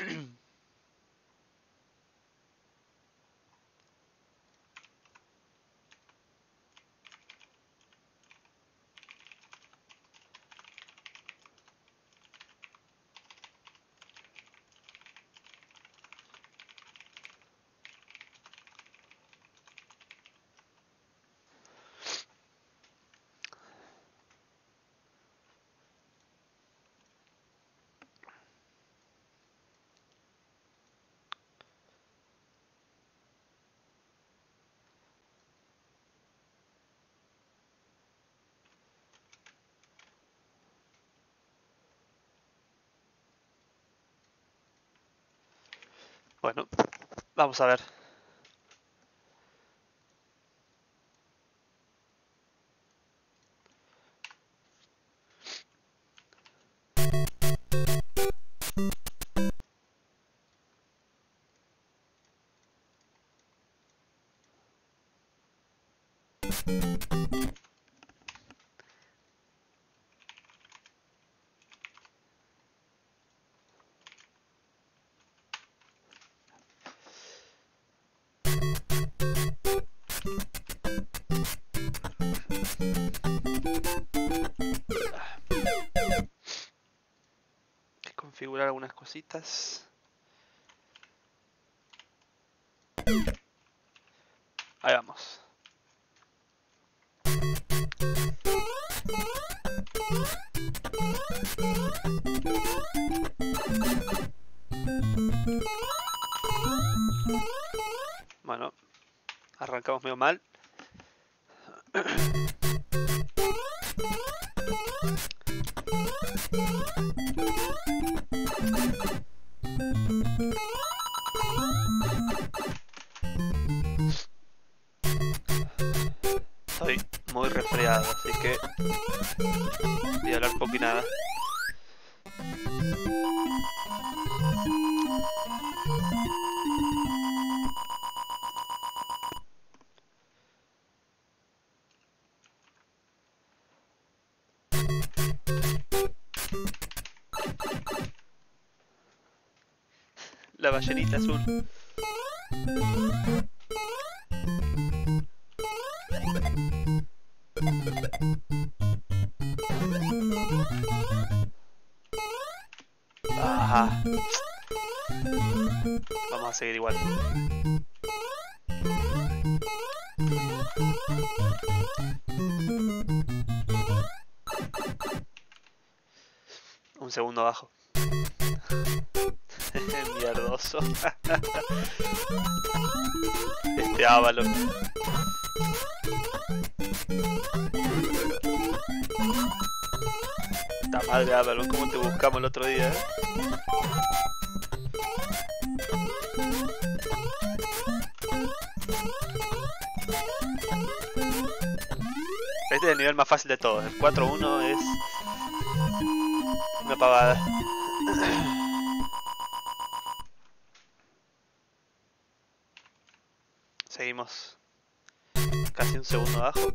Bueno, vamos a ver. Hay que configurar algunas cositas. Ahí vamos. Bueno, arrancamos medio mal. Estoy muy resfriado, así que voy a hablar poco y nada. La ballenita azul. Ajá. Vamos a seguir igual. Un segundo abajo. Mierdoso. Este Ávalo. La madre Ávalo, ¿cómo te buscamos el otro día? Este es el nivel más fácil de todos. El 4-1 es una pavada. Seguimos casi un segundo abajo.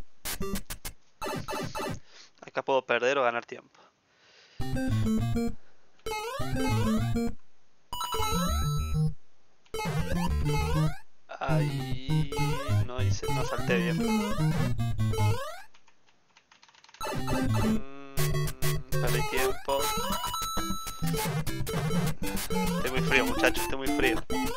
Acá puedo perder o ganar tiempo. Ahí no hice, no salté bien. Perdí tiempo. Estoy muy frío, muchachos, estoy muy frío.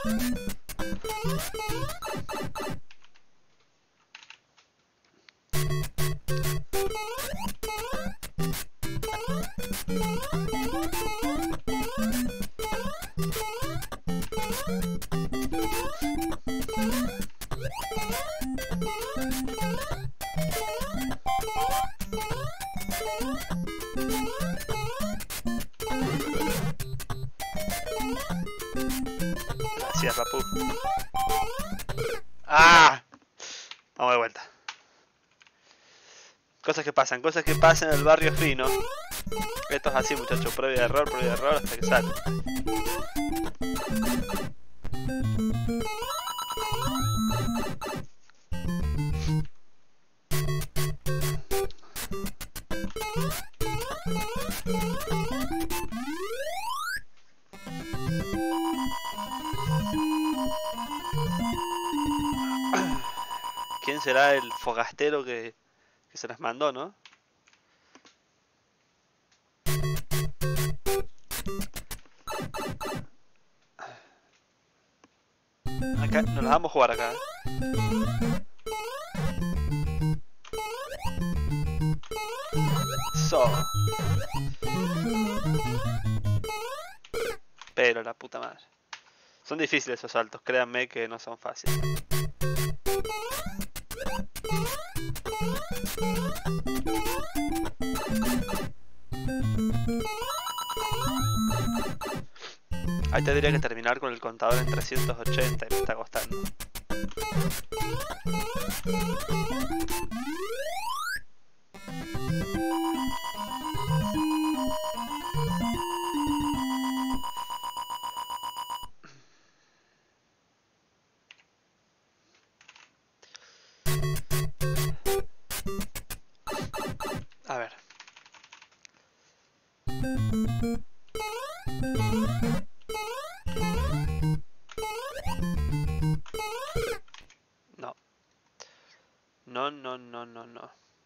Gracias, papu. ¡Ah! Vamos de vuelta. Cosas que pasan en el barrio fino. Esto es así, muchachos, prueba y error hasta que sale. será el fogastero que se las mandó, ¿no? Acá, nos las vamos a jugar acá. Pero la puta madre. Son difíciles esos saltos, créanme que no son fáciles. Ahí tendría que terminar con el contador en 380 y me está costando. A ver. No. No, no, no, no, no.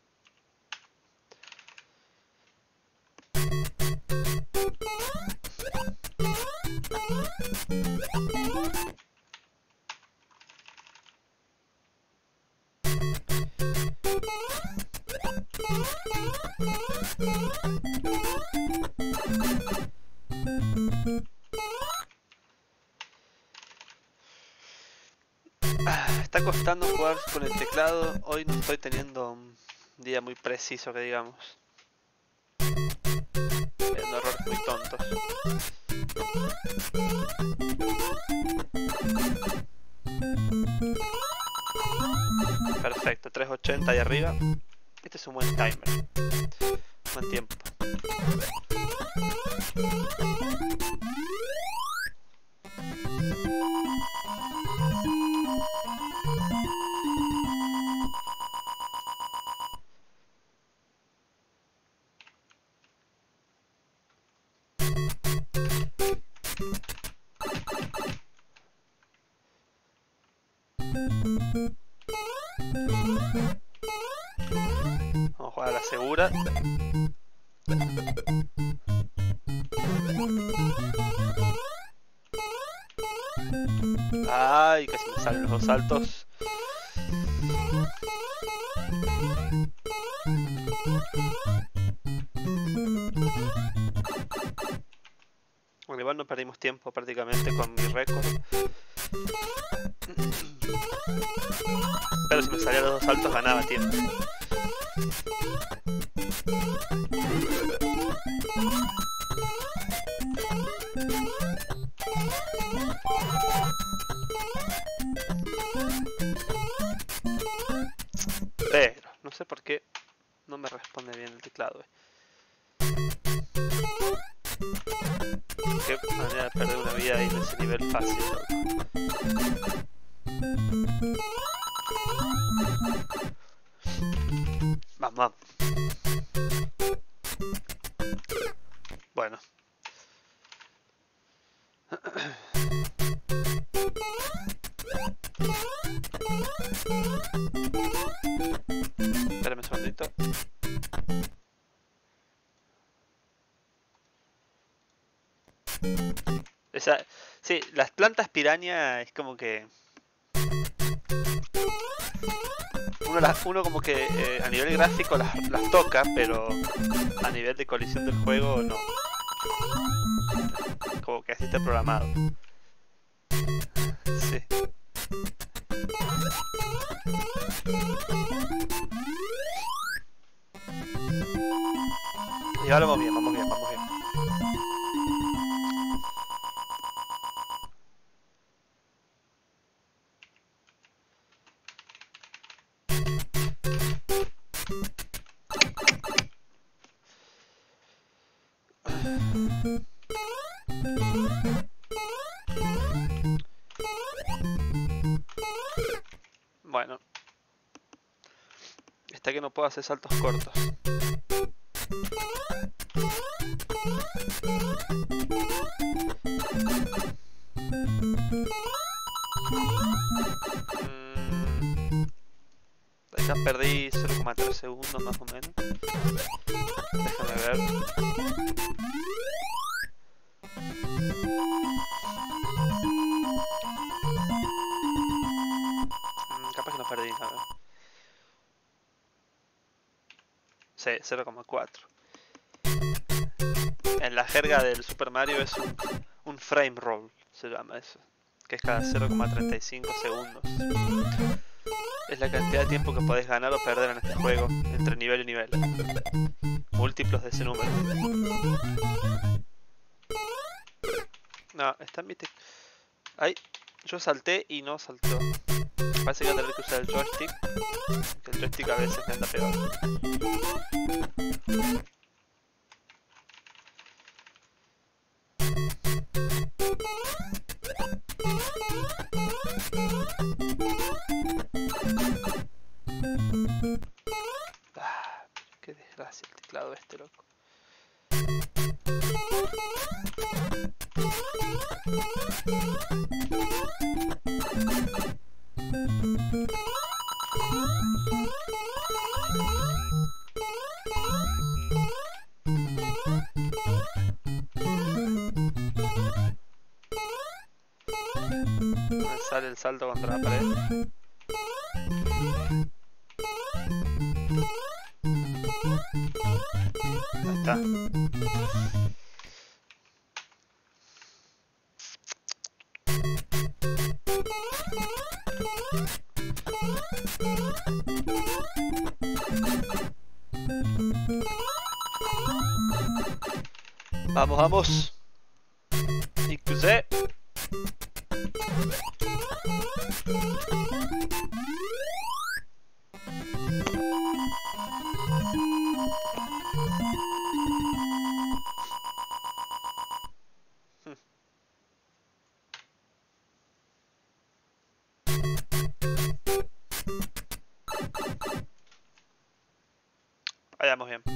Está costando jugar con el teclado. Hoy no estoy teniendo un día muy preciso, que digamos. Teniendo errores muy tontos. Perfecto, 380 ahí arriba. Este es un buen timer. Buen tiempo. Vamos a jugar a la segura. Ay, casi me salen los dos saltos. Bueno, igual no perdimos tiempo prácticamente con mi récord. Pero si me salían los dos saltos ganaba tiempo. Pero no sé por qué no me responde bien el teclado. Qué manera de perder una vida ahí en ese nivel fácil, loco. Vamos, vamos. Bueno. Espérame un segundito. Sí, las plantas piraña es como que... Uno como que a nivel gráfico las toca, pero a nivel de colisión del juego no. Como que así está programado. Sí. Y ahora vamos bien, vamos bien, vamos bien. Bueno, está que no puedo hacer saltos cortos. perdí 0,3 segundos más o menos. Déjame ver. Capaz que no perdí nada. Sí, 0,4. En la jerga del Super Mario es un frame roll, se llama eso. Que es cada 0,35 segundos. Es la cantidad de tiempo que podés ganar o perder en este juego, entre nivel y nivel. Múltiplos de ese número. No, está en mi... Ay, yo salté y no saltó. Parece que voy a tener que usar el joystick. Que el joystick a veces me anda peor. Ah, qué desgracia el teclado este, loco. Me sale el salto contra la pared. Ahí está. Vamos, vamos. Y crucé. Vayamos bien.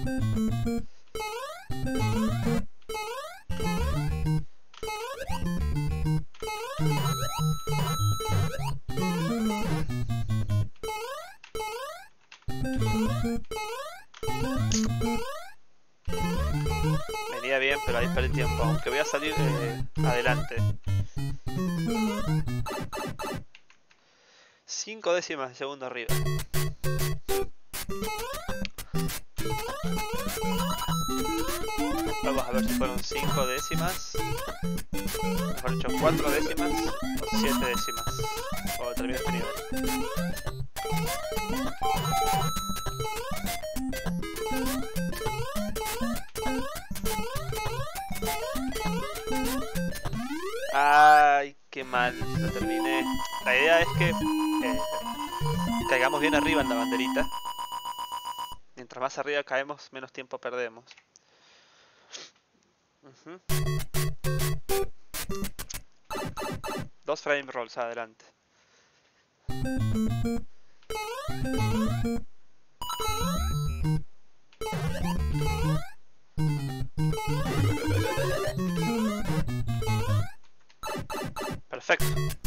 Venía bien, pero ahí perdí tiempo. Aunque voy a salir adelante. 5 décimas de segundo arriba. Vamos a ver si fueron 5 décimas. Mejor dicho, 4 décimas o 7 décimas. O termino este nivel. Ay, qué mal, lo terminé. La idea es que caigamos bien arriba en la banderita. Mientras más arriba caemos, menos tiempo perdemos. 2 frame rolls adelante. Perfecto.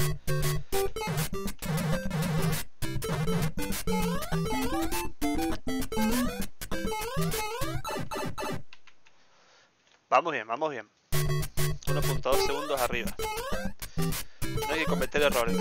Vamos bien, vamos bien. 1.2 segundos arriba. No hay que cometer errores.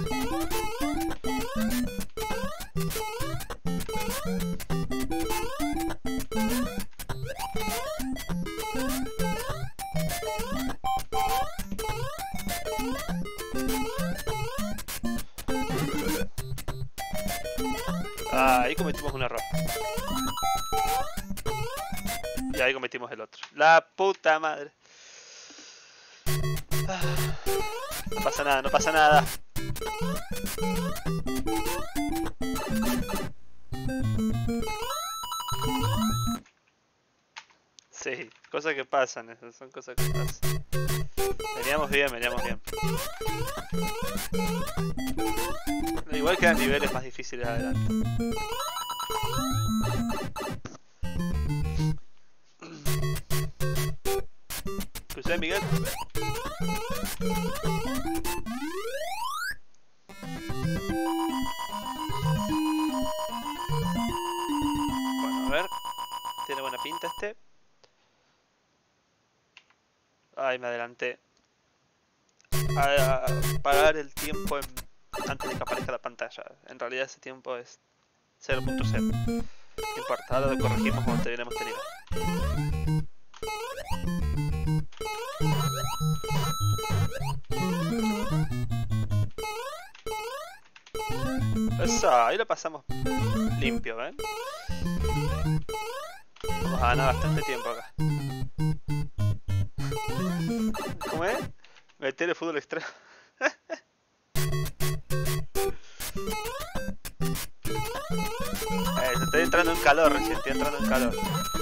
Ah, ahí cometimos un error. Y ahí cometimos el otro. La puta madre. No pasa nada, no pasa nada. Sí, cosas que pasan, esas son cosas que pasan. Veníamos bien, veníamos bien. Igual quedan niveles más difíciles adelante. ¿Escuché, Miguel? Ahí me adelanté. A parar el tiempo antes de que aparezca la pantalla. En realidad ese tiempo es 0.0. No importa, ahora lo corregimos cuando terminemos este nivel. Eso, ahí lo pasamos limpio, ¿ven? Vamos a ganar bastante tiempo acá. ¿Cómo es? Meter el fútbol extremo. Estoy entrando en calor recién, estoy entrando en calor.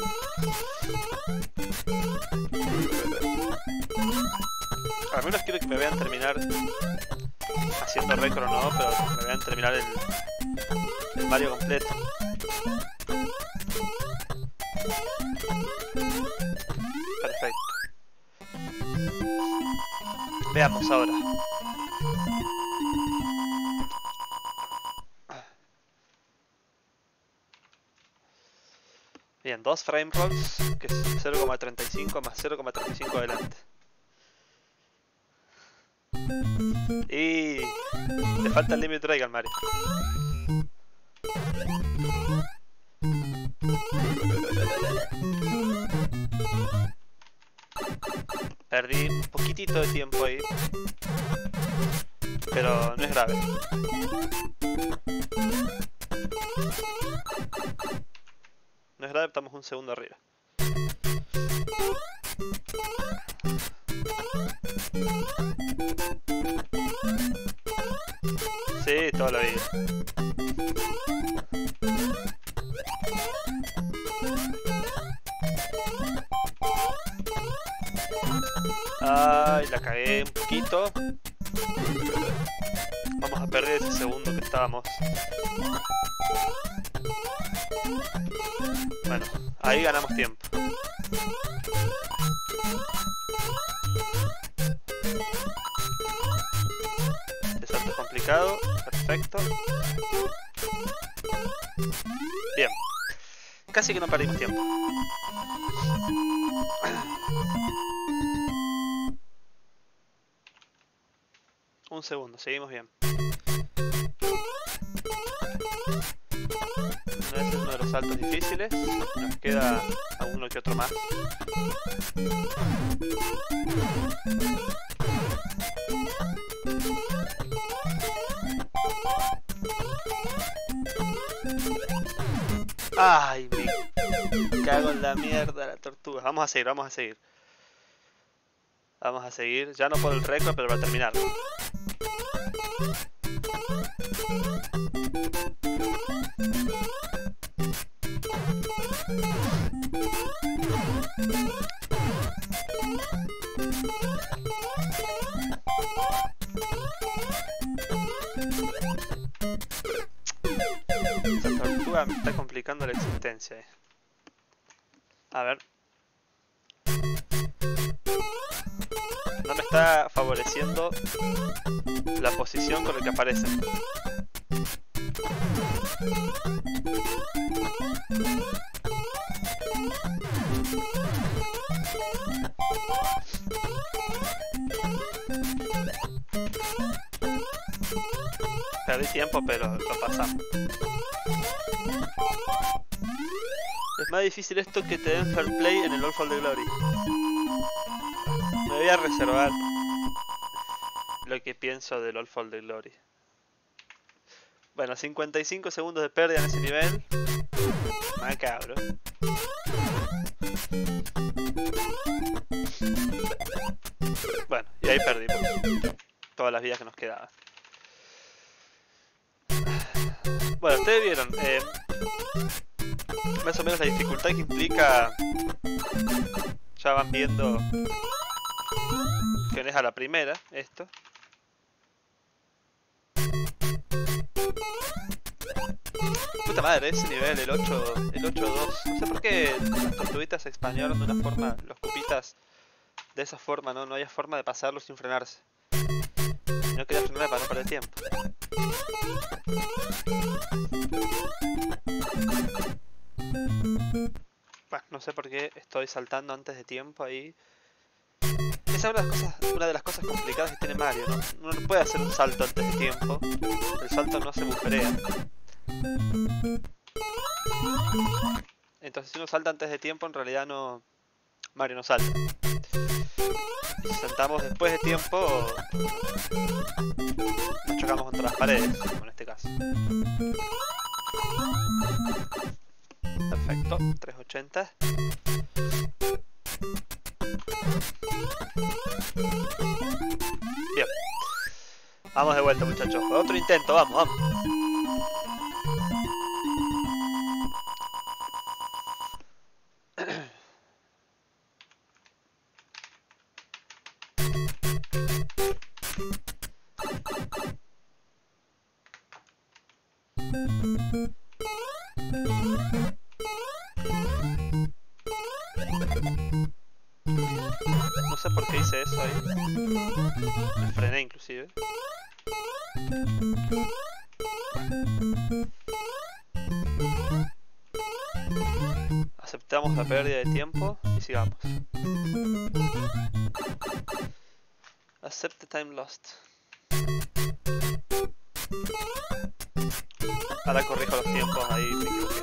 Al menos quiero que me vean terminar haciendo récord o no, pero me vean terminar el Mario completo. Perfecto. Veamos ahora. Bien, 2 frame rolls, que es 0,35 más 0,35 adelante. Y le falta el Limit Break al Mario. Perdí un poquitito de tiempo ahí, pero no es grave. No es grave, estamos un segundo arriba. Sí, toda la vida. Ay, la cagué un poquito. Vamos a perder ese segundo que estábamos. Bueno, ahí ganamos tiempo. Este salto es complicado. Perfecto. Bien. Casi que no perdimos tiempo. Un segundo, seguimos bien. Este es uno de los saltos difíciles. Nos queda uno que otro más. Ay, me cago en la mierda la tortuga. Vamos a seguir, vamos a seguir. Vamos a seguir, ya no por el récord, pero para terminar. Esta tortuga me está complicando la existencia. A ver. No me está favoreciendo la posición con la que aparece. Perdí tiempo, pero lo pasamos. Es más difícil esto que te den fair play en el All for the Glory. Me voy a reservar lo que pienso del All for the Glory. Bueno, 55 segundos de pérdida en ese nivel. Macabro. Bueno, y ahí perdimos todas las vidas que nos quedaban. Bueno, ustedes vieron más o menos la dificultad que implica. Ya van viendo que no es a la primera esto. Puta madre, ese nivel, el 8-2. No sé por qué las tortuguitas se expandieron de una forma, los cupitas de esa forma, no había forma de pasarlos sin frenarse. No quería frenar para no perder tiempo. Bueno, no sé por qué estoy saltando antes de tiempo ahí. Esa es una de las cosas complicadas que tiene Mario, ¿no? Uno no puede hacer un salto antes de tiempo. El salto no se buferea. Entonces si uno salta antes de tiempo, en realidad no... Mario no salta. Si saltamos después de tiempo, nos chocamos contra las paredes, como en este caso. Perfecto, 380. Bien. Vamos de vuelta, muchachos. Otro intento, vamos, vamos. No sé por qué hice eso ahí. Me frené inclusive. Aceptamos la pérdida de tiempo y sigamos. Accept the time lost. Ahora corrijo los tiempos, ahí me equivoqué.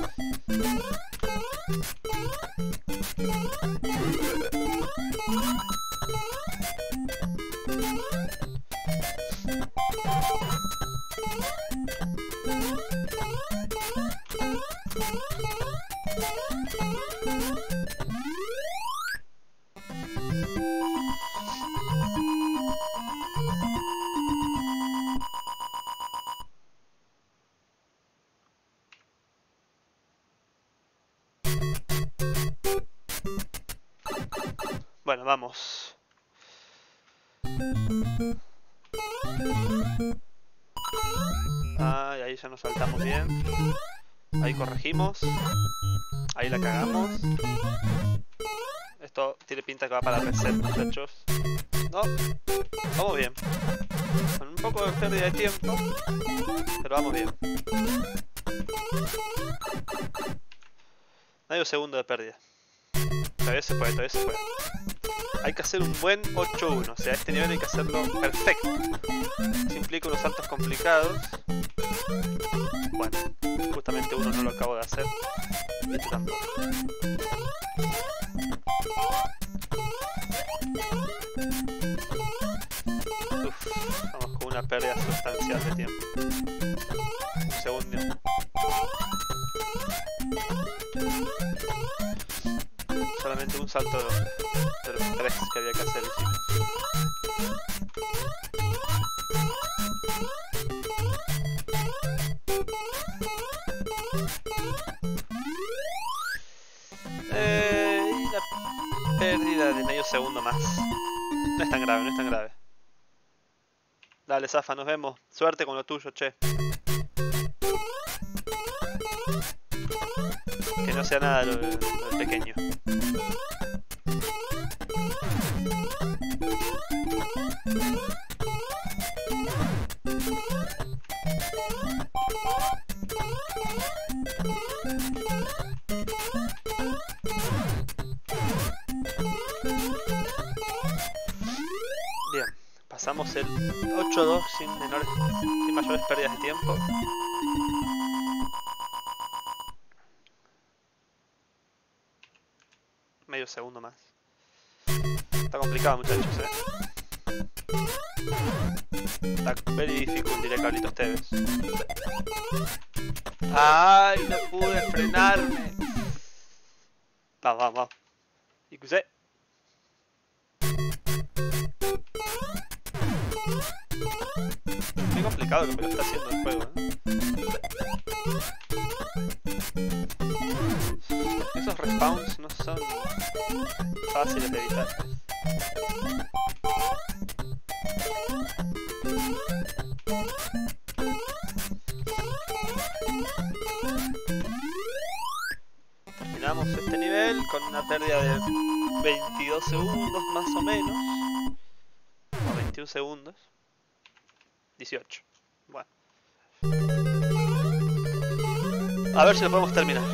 Bueno, vamos. Ah, y ahí ya nos saltamos bien. Ahí corregimos. Ahí la cagamos. Esto tiene pinta que va para reset, muchachos. No, vamos bien. Con un poco de pérdida de tiempo, pero vamos bien. Medio segundo de pérdida. Todavía se puede, todavía se puede. Hay que hacer un buen 8-1, o sea, a este nivel hay que hacerlo perfecto. Eso implica unos saltos complicados. Bueno, justamente uno no lo acabo de hacer. Y este tampoco. Uf, vamos con una pérdida sustancial de tiempo. Un segundo. Solamente un salto de los 3 que había que hacer hicimos. Y la pérdida de medio segundo más. No es tan grave, no es tan grave. Dale, Zafa, nos vemos. Suerte con lo tuyo, che. Que no sea nada lo del pequeño. Bien, pasamos el 8-2 sin mayores pérdidas de tiempo. Medio segundo más. Está complicado, muchachos, Está very difficult, diría Carlitos Tevez. ¡Ay! No pude frenarme. Vamos, vamos, vamos. Y crucé. Qué complicado que me lo está haciendo el juego, Esos respawns no son fáciles de evitar. Terminamos este nivel con una pérdida de 22 segundos más o menos. O 21 segundos. 18. Bueno. A ver si lo podemos terminar.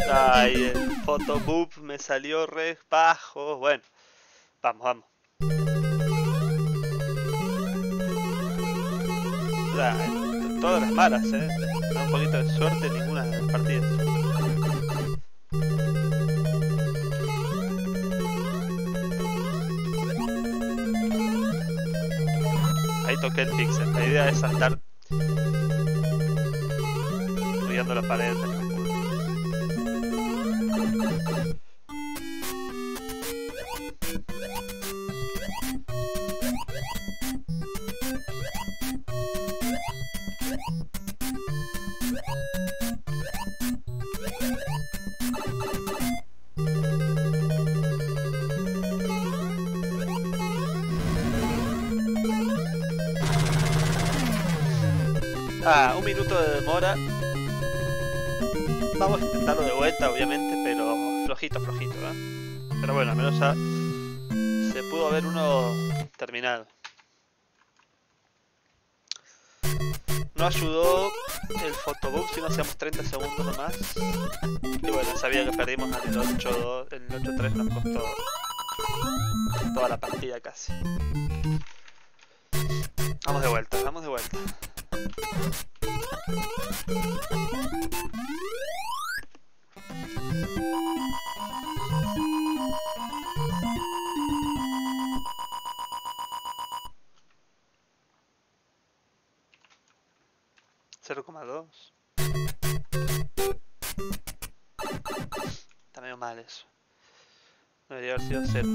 Ay, el photobooth me salió re bajo. Bueno, vamos, vamos. Todas las malas, Da un poquito de suerte en ninguna de las partidas. Ahí toqué el pixel. La idea es saltar rodeando la pared. Un minuto de demora. Vamos a intentarlo de vuelta, obviamente, pero flojito, flojito, Pero bueno, al menos ya se pudo ver uno terminado. No ayudó el photobooth si no hacíamos 30 segundos nomás. Y bueno, sabía que perdimos en el 8-2, el 8-3 nos costó toda la partida casi. Vamos de vuelta, vamos de vuelta. $0,2. Está medio mal eso. Debería haber sido 0.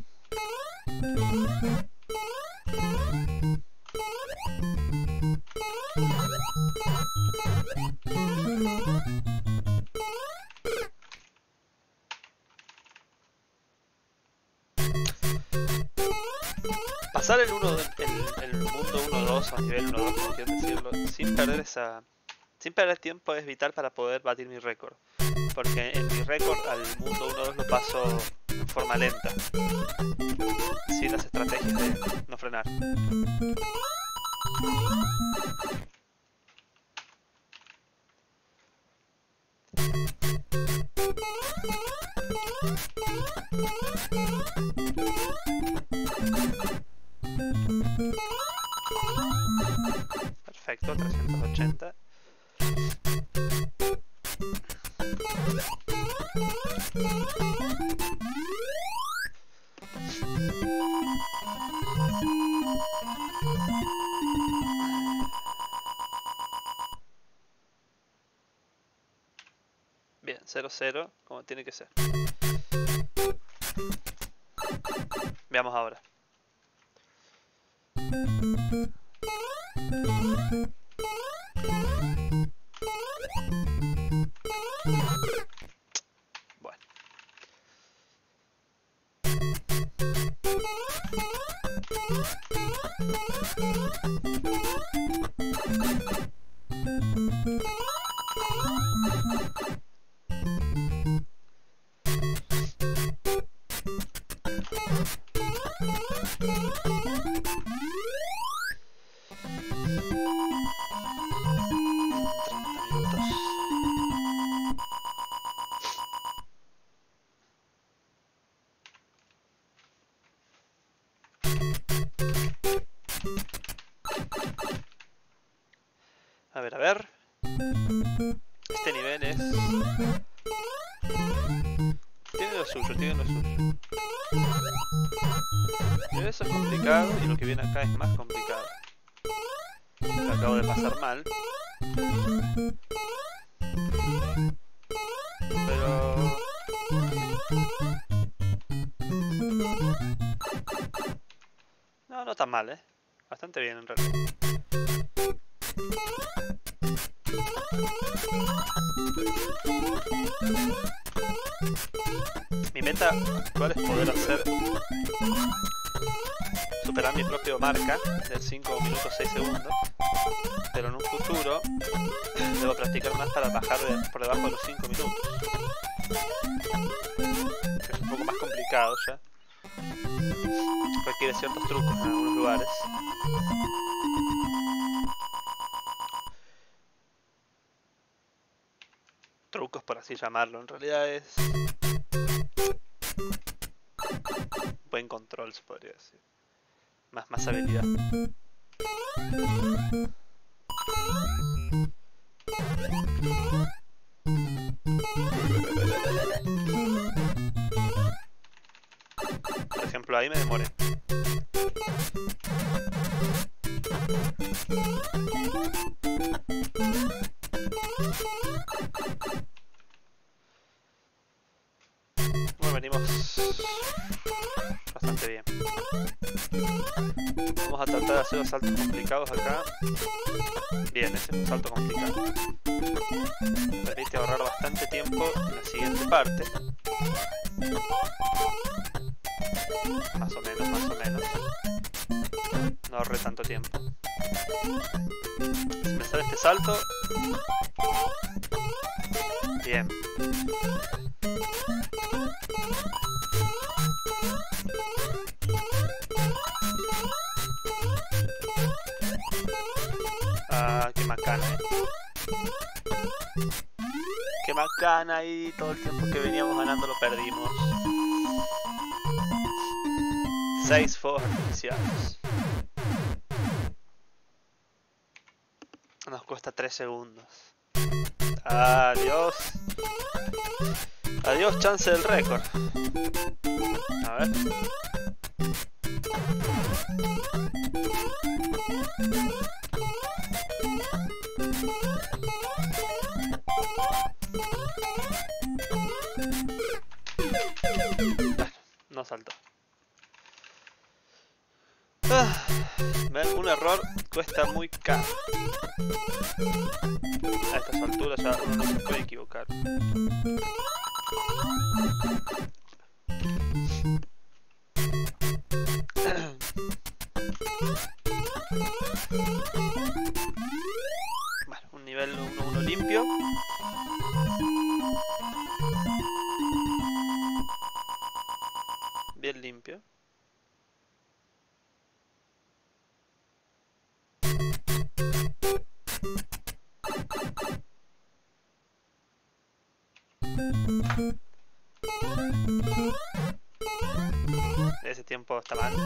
Pasar el mundo 1-2 o nivel 1-2, como quieran decirlo, sin perder tiempo es vital para poder batir mi récord. Porque en mi récord al mundo 1-2 lo paso en forma lenta, sin las estrategias de no frenar. Perfecto, 380. Bien, 0-0, como tiene que ser. Veamos ahora. Bueno. A ver. Este nivel es... Tiene lo suyo. Pero eso es complicado y lo que viene acá es más complicado. Lo acabo de pasar mal. Pero... No tan mal, Bastante bien en realidad. Mi meta actual es poder superar mi propia marca de 5 minutos 6 segundos, pero en un futuro debo practicar más para bajar por debajo de los 5 minutos. Es un poco más complicado ya. Requiere ciertos trucos en algunos lugares. trucos, por así llamarlo. En realidad es buen control, se podría decir. Más habilidad. Por ejemplo, ahí me demoré. Bueno, venimos bastante bien. Vamos a tratar de hacer los saltos complicados acá. Bien, ese es un salto complicado. Me permite ahorrar bastante tiempo en la siguiente parte. Más o menos, más o menos. No ahorré tanto tiempo. Si me sale este salto... Bien. Ah, qué macana. Qué macana, y todo el tiempo que veníamos ganando lo perdimos. 6 fuegos artificiales. Nos cuesta 3 segundos. Adiós. Adiós, chance del récord. A ver. No saltó. Un error cuesta muy caro. A estas alturas ya uno no se puede equivocar. Bueno, un nivel 1-1 limpio. Bien limpio. Ese tiempo está mal.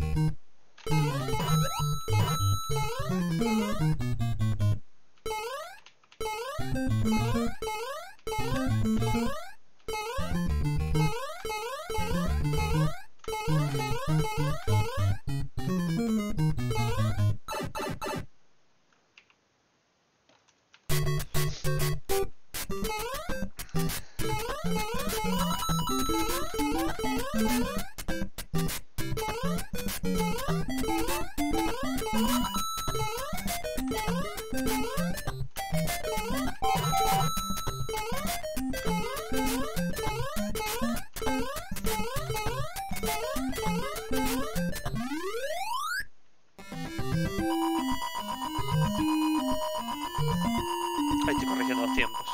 Ahí estoy corrigiendo los tiempos.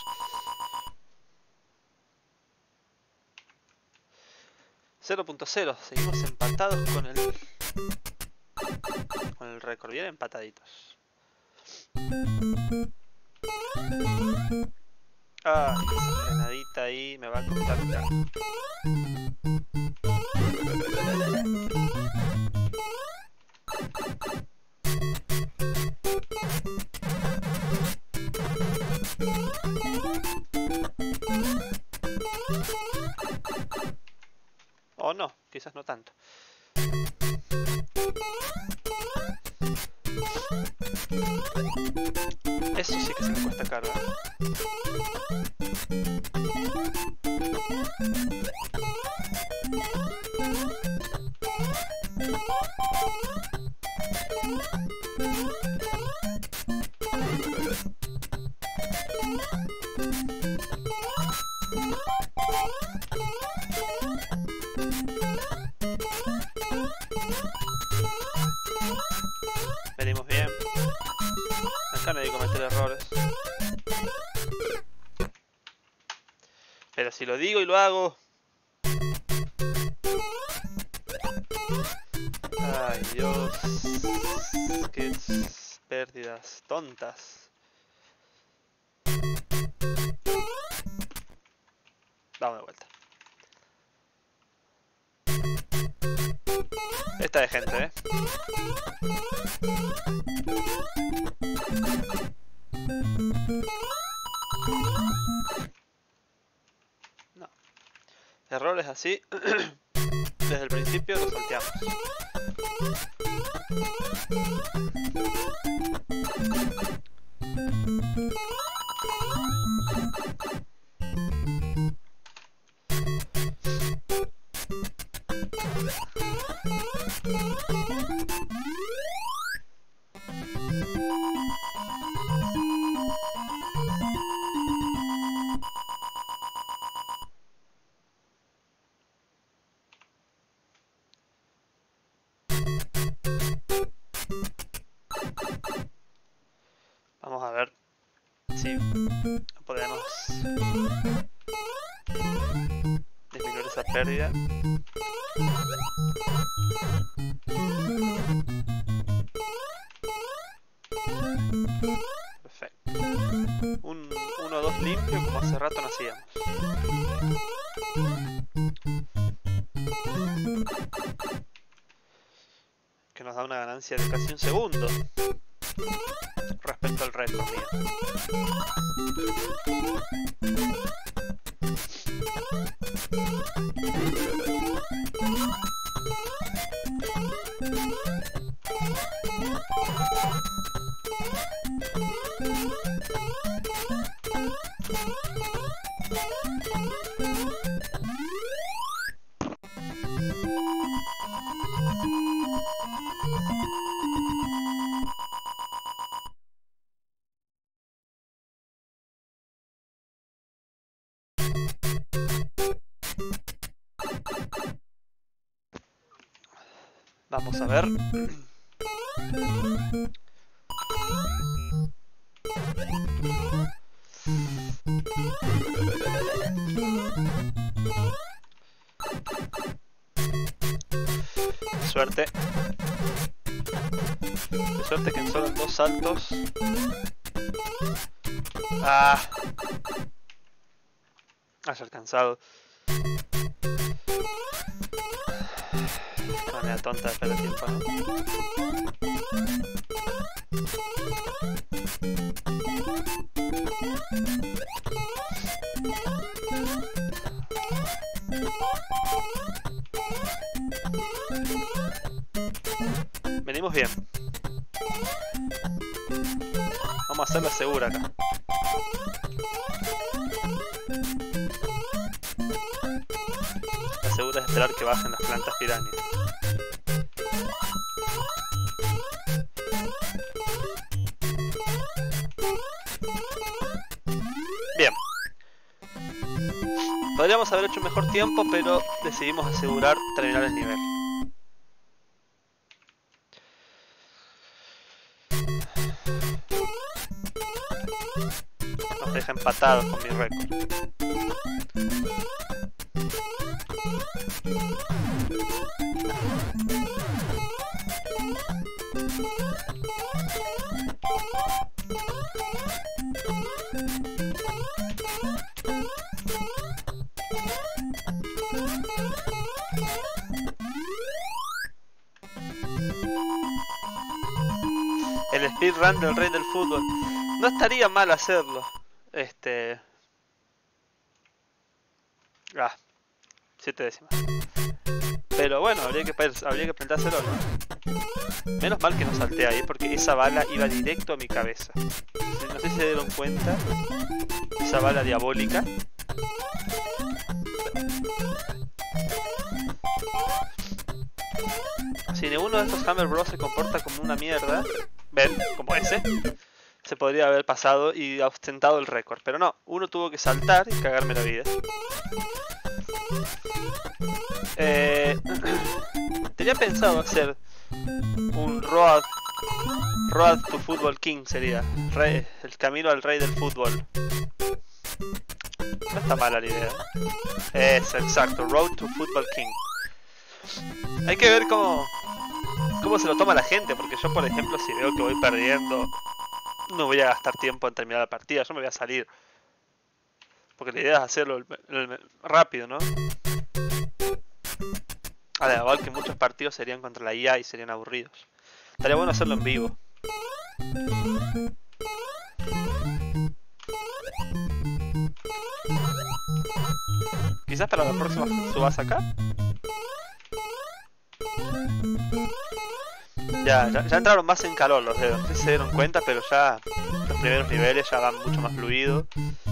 .0, seguimos empatados con el récord, bien empataditos. Ah, esa frenadita ahí me va a costar caro. O no, quizás no tanto. Eso sí que se me cuesta caro, Venimos bien. Acá no hay que cometer errores. Pero si lo digo y lo hago. Ay, Dios. Qué pérdidas tontas. Vamos de vuelta. Esta de gente, No. Errores así. Desde el principio lo salteamos. Vamos a ver si podemos disminuir esa pérdida. Perfecto. Un 1-2 limpio como hace rato no hacíamos. Que nos da una ganancia de casi un segundo respecto al récord mío. Vamos a ver. Suerte. Suerte que en solo 2 saltos. Haya alcanzado. Manera tonta de perder tiempo, ¿no? Venimos bien. Vamos a hacerla segura acá. La segura es esperar que bajen las plantas pirámides. Bien. Podríamos haber hecho un mejor tiempo, pero decidimos asegurar terminar el nivel. Nos deja empatados con mi récord. El speedrun del rey del fútbol. No estaría mal hacerlo. 7 décimas. Pero bueno, habría que plantárselo, ¿no? Menos mal que no salté ahí, porque esa bala iba directo a mi cabeza. No sé si se dieron cuenta. Esa bala diabólica. Si ninguno de estos Hammer Bros se comporta como una mierda, ven, como ese, se podría haber pasado y ostentado el récord. Pero no, uno tuvo que saltar y cagarme la vida. Tenía pensado hacer un Road to Football King, sería el camino al rey del fútbol. No está mala la idea. Es exacto, Road to Football King. Hay que ver cómo se lo toma la gente, porque yo, por ejemplo, si veo que voy perdiendo, no voy a gastar tiempo en terminar la partida, yo me voy a salir. Porque la idea es hacerlo rápido, ¿no? Al igual que muchos partidos serían contra la IA y serían aburridos. Estaría bueno hacerlo en vivo. Quizás para la próxima subas acá. Ya entraron más en calor los dedos. No sé si se dieron cuenta, pero ya los primeros niveles ya van mucho más fluido.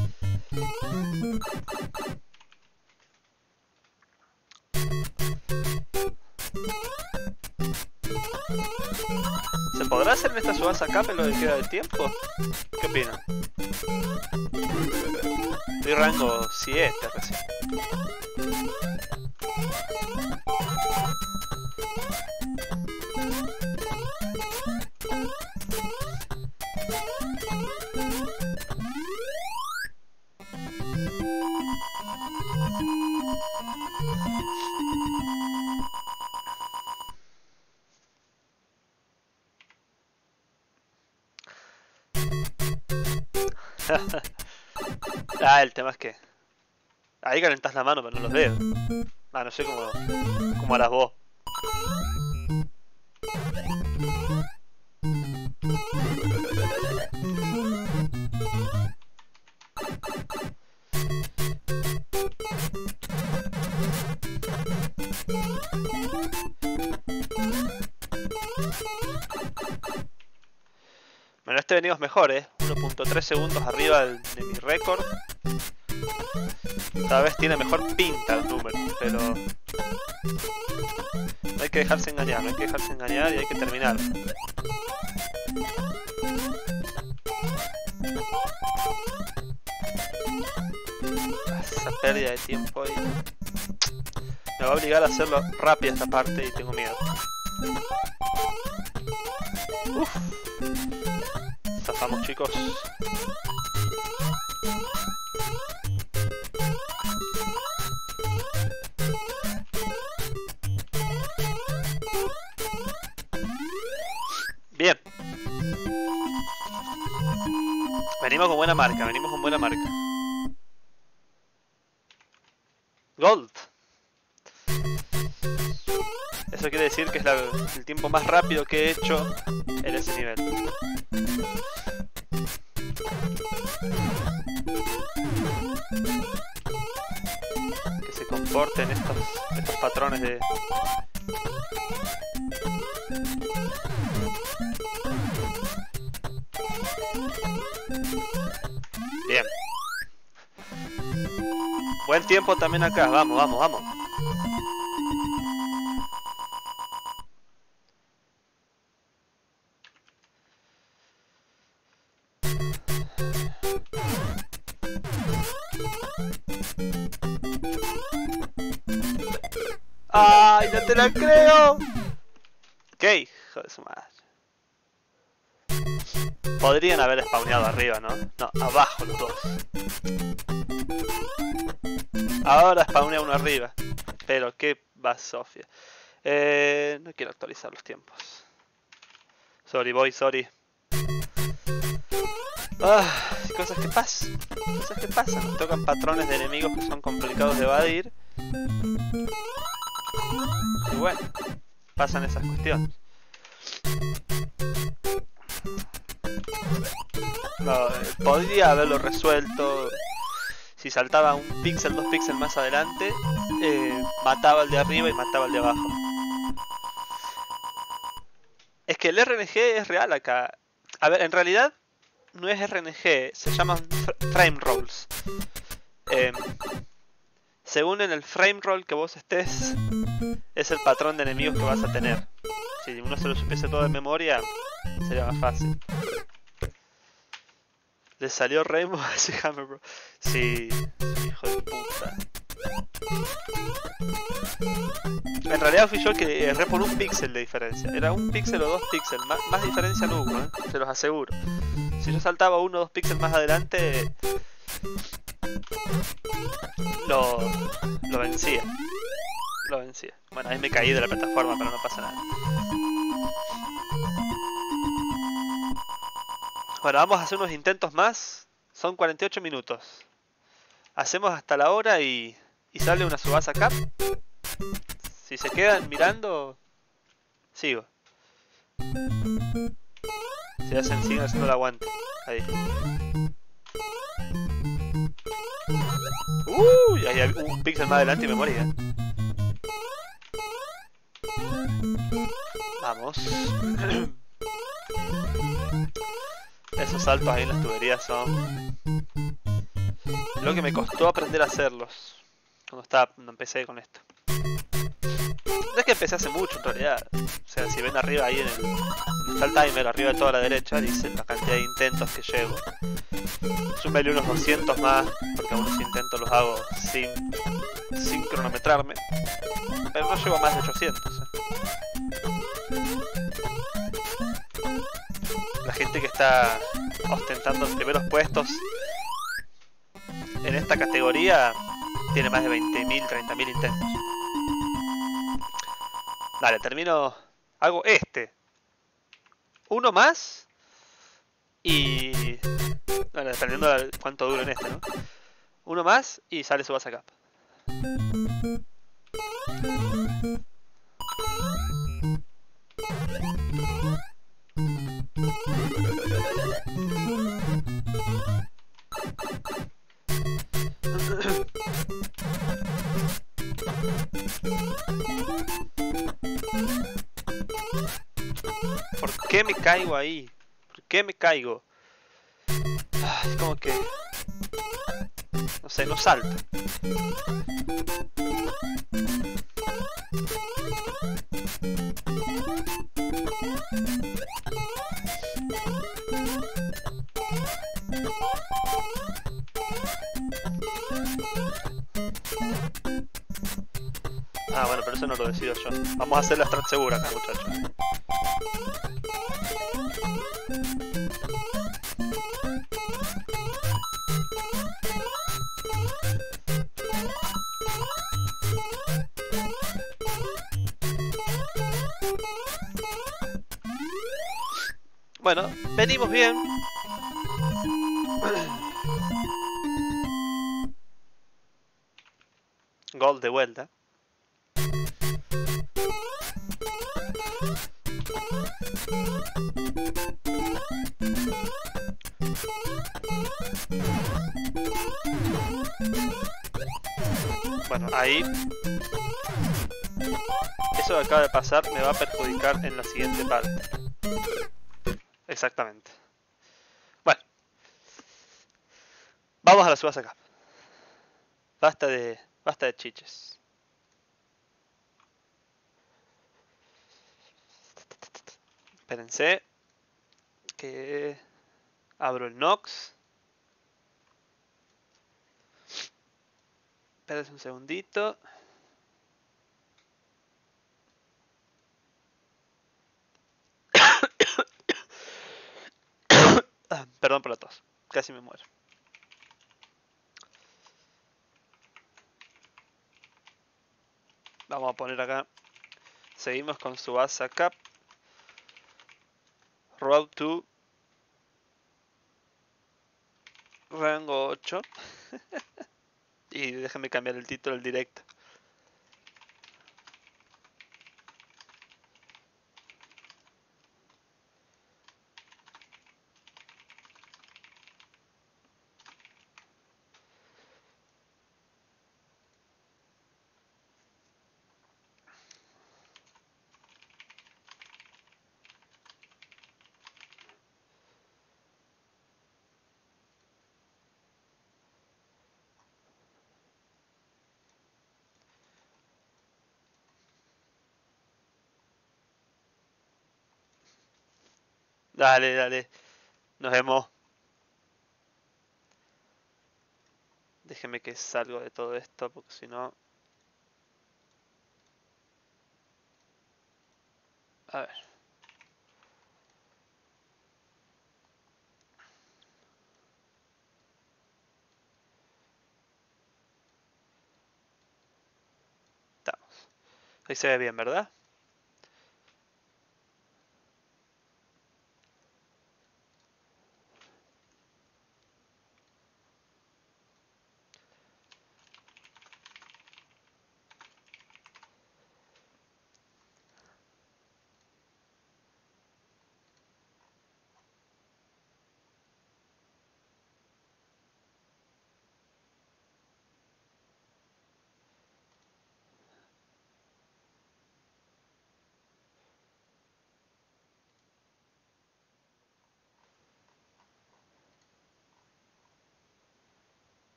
¿Se podrá hacer en esta subas acá pero lo que queda de tiempo? ¿Qué opinan? Estoy rango 7 recién. El tema es que ahí calentás la mano pero no los dedos. No sé cómo harás vos. Bueno, este venimos mejor, 1.3 segundos arriba de mi récord. Cada vez tiene mejor pinta el número, pero no hay que dejarse engañar, y hay que terminar. Esa pérdida de tiempo ahí me va a obligar a hacerlo rápido esta parte y tengo miedo. Uff. Zafamos, chicos. Bien. Venimos con buena marca, Gold. Eso quiere decir que es el tiempo más rápido que he hecho en ese nivel. Que se comporten estos patrones de... Bien. Buen tiempo también acá, vamos. ¡Ay, no te la creo! ¿Qué hijo de su madre? Podrían haber spawneado arriba, ¿no? No, abajo los dos. Ahora spawnea uno arriba. Pero qué basofia. No quiero actualizar los tiempos. Sorry, boy, sorry. Cosas que pasan. Nos tocan patrones de enemigos que son complicados de evadir. Y bueno, pasan esas cuestiones. Podría haberlo resuelto. Si saltaba un píxel, 2 píxeles más adelante, mataba al de arriba y mataba al de abajo. Es que el RNG es real acá. A ver, en realidad no es RNG, se llaman frame rolls. Según en el frame roll que vos estés, es el patrón de enemigos que vas a tener. Si uno se lo supiese todo de memoria, sería más fácil. Le salió Rainbow a ese Hammer Bro. Sí, hijo de puta. En realidad fui yo el que erré por un píxel de diferencia. Era un píxel o 2 píxeles. Más diferencia no hubo, se los aseguro. Si yo saltaba 1 o 2 píxeles más adelante, lo vencía. Bueno, ahí me caí de la plataforma, pero no pasa nada. Bueno, vamos a hacer unos intentos más. Son 48 minutos. Hacemos hasta la hora y sale una Tsubasa Cup. Si se quedan mirando, sigo. Si hacen, siguen haciendo el aguante. Ahí. Ahí había un pixel más adelante y me moría. Vamos. Esos saltos ahí en las tuberías son lo que me costó aprender a hacerlos cuando empecé con esto. No es que empecé hace mucho en realidad. O sea, si ven arriba ahí en está el timer arriba de toda la derecha, dice la cantidad de intentos que llevo. Súmele unos 200 más, porque algunos intentos los hago sin cronometrarme. Pero no llevo más de 800. La gente que está ostentando los primeros puestos en esta categoría tiene más de 20.000, 30.000 intentos. Dale, termino. Hago este. Uno más. Y... Bueno, dependiendo de cuánto dure en este, ¿no? Uno más y sale Tsubasa Cup. ¿Por qué me caigo ahí? ¿Por qué me caigo? Es como que... No sé, no salto. Ah, bueno, pero eso no lo decido yo. Vamos a hacer la strat segura acá, muchachos. Bueno, venimos bien. Gol de vuelta. Bueno, ahí eso que acaba de pasar me va a perjudicar en la siguiente parte. Exactamente. Bueno, vamos a la Tsubasa Cup. Basta de chiches. Espérense que abro el Nox. Espérense un segundito. Perdón por la tos, casi me muero. Vamos a poner acá. Seguimos con Tsubasa Cup. Road to rango 8. Y déjenme cambiar el título del directo. Dale, dale. Nos vemos. Déjeme que salgo de todo esto porque si no... A ver. Estamos. Ahí se ve bien, ¿verdad?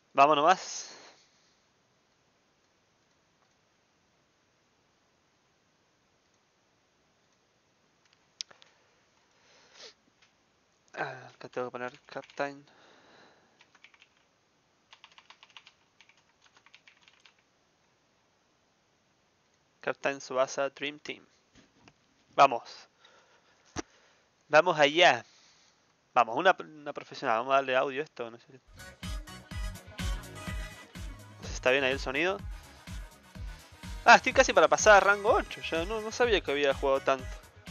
Vamos nomás. Acá tengo que poner Captain. Captain Tsubasa Dream Team. Vamos. Vamos allá. Vamos, una profesional. Vamos a darle audio a esto. No sé si está bien ahí el sonido. Ah, estoy casi para pasar a rango 8. Ya no sabía que había jugado tanto.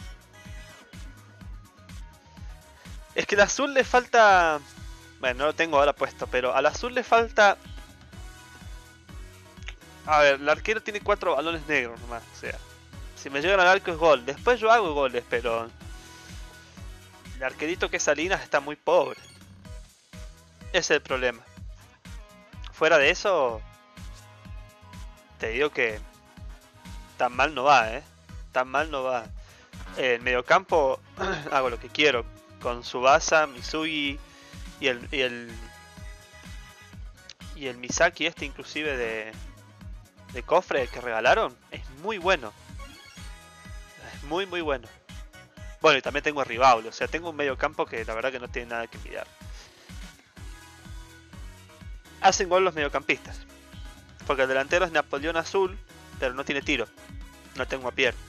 Es que al azul le falta... Bueno, no lo tengo ahora puesto, pero al azul le falta... A ver, el arquero tiene 4 balones negros nomás. O sea, si me llegan al arco es gol. Después yo hago goles, pero... El arquerito que es Salinas está muy pobre. Ese es el problema. Fuera de eso... Te digo que... Tan mal no va, Tan mal no va. En mediocampo hago lo que quiero. Con Tsubasa, Misugi y el Misaki este inclusive de cofre que regalaron. Es muy bueno. Es muy bueno. Bueno, y también tengo a Rivaldo. O sea, tengo un mediocampo que la verdad que no tiene nada que mirar. Hacen gol los mediocampistas. Porque el delantero es Napoleón Azul, pero no tiene tiro. No tengo a Pierre.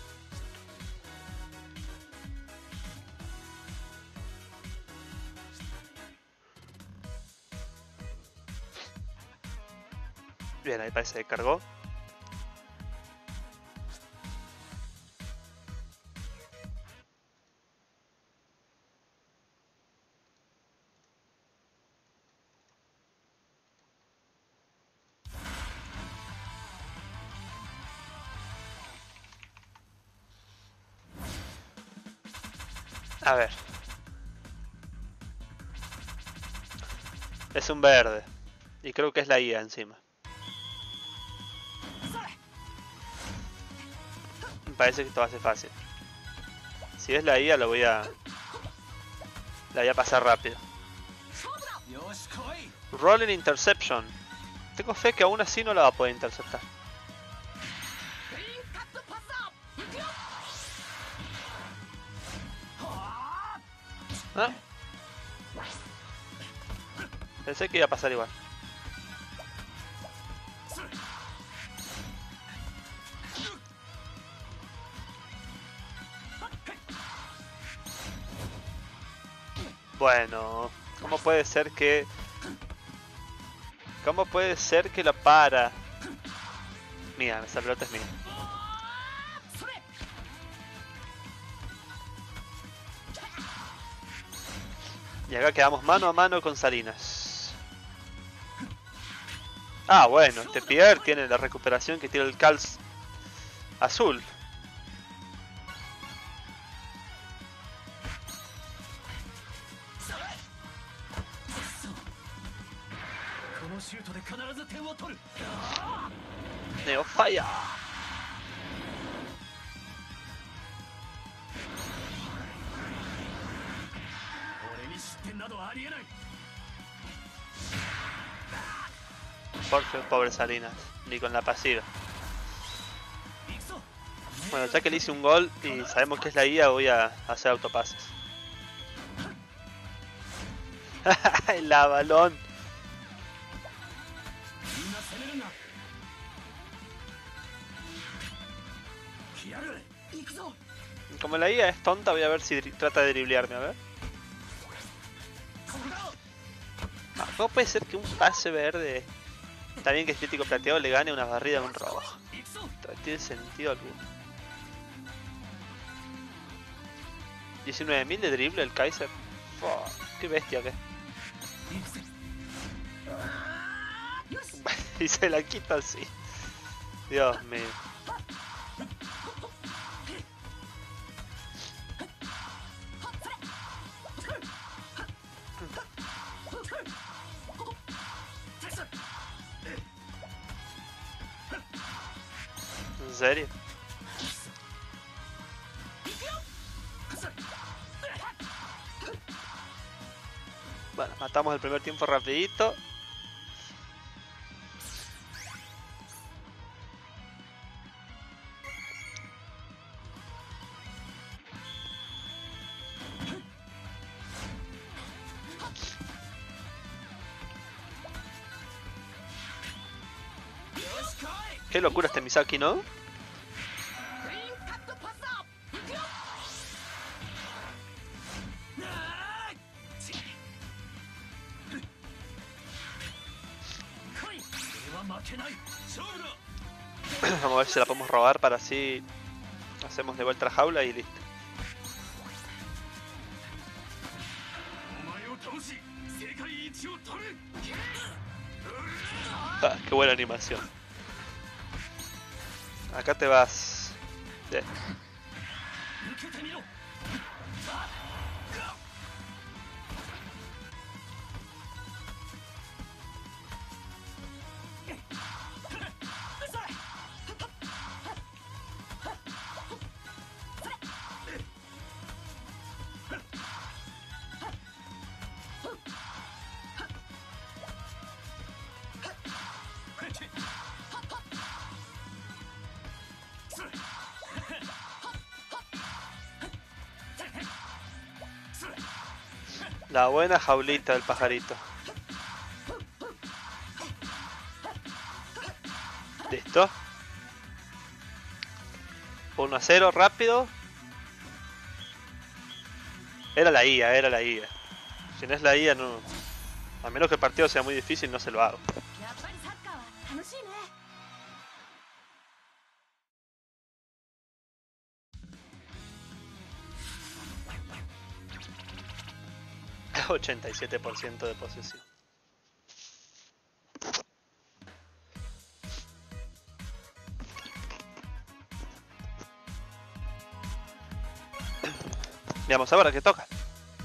Bien, ahí parece que cargó. A ver. Es un verde. Y creo que es la IA encima. Me parece que esto va a ser fácil. Si es la IA la voy a pasar rápido. Rolling Interception. Tengo fe que aún así no la va a poder interceptar. ¿Ah? Pensé que iba a pasar igual. Bueno, ¿cómo puede ser que... ¿Cómo puede ser que la para? Mía, esa pelota es mía. Y acá quedamos mano a mano con Salinas. Ah, bueno, este Pierre tiene la recuperación que tiene el Calz azul. Neo Fire. Pobre Salinas, ni con la pasiva. Bueno, ya que le hice un gol y sabemos que es la IA, voy a hacer autopases. El balón. Como la IA es tonta, voy a ver si trata de driblearme, a ver. ¿Cómo puede ser que un pase verde, también que es crítico plateado, le gane una barrida a un rojo? No tiene sentido alguno. 19.000 de drible el Kaiser. Oh, qué bestia que es. Y se la quita así. Dios mío. ¿En serio? Bueno, matamos el primer tiempo rapidito. Qué locura este Misaki, ¿no? Vamos a ver si la podemos robar para así hacemos de vuelta la jaula y listo. Ah, qué buena animación. Acá te vas. Bien. La buena jaulita del pajarito. Listo. 1-0 rápido. Era la IA, era la IA. Si no es la IA, no. A menos que el partido sea muy difícil, no se lo hago. ...87% de posesión. Veamos ahora qué toca.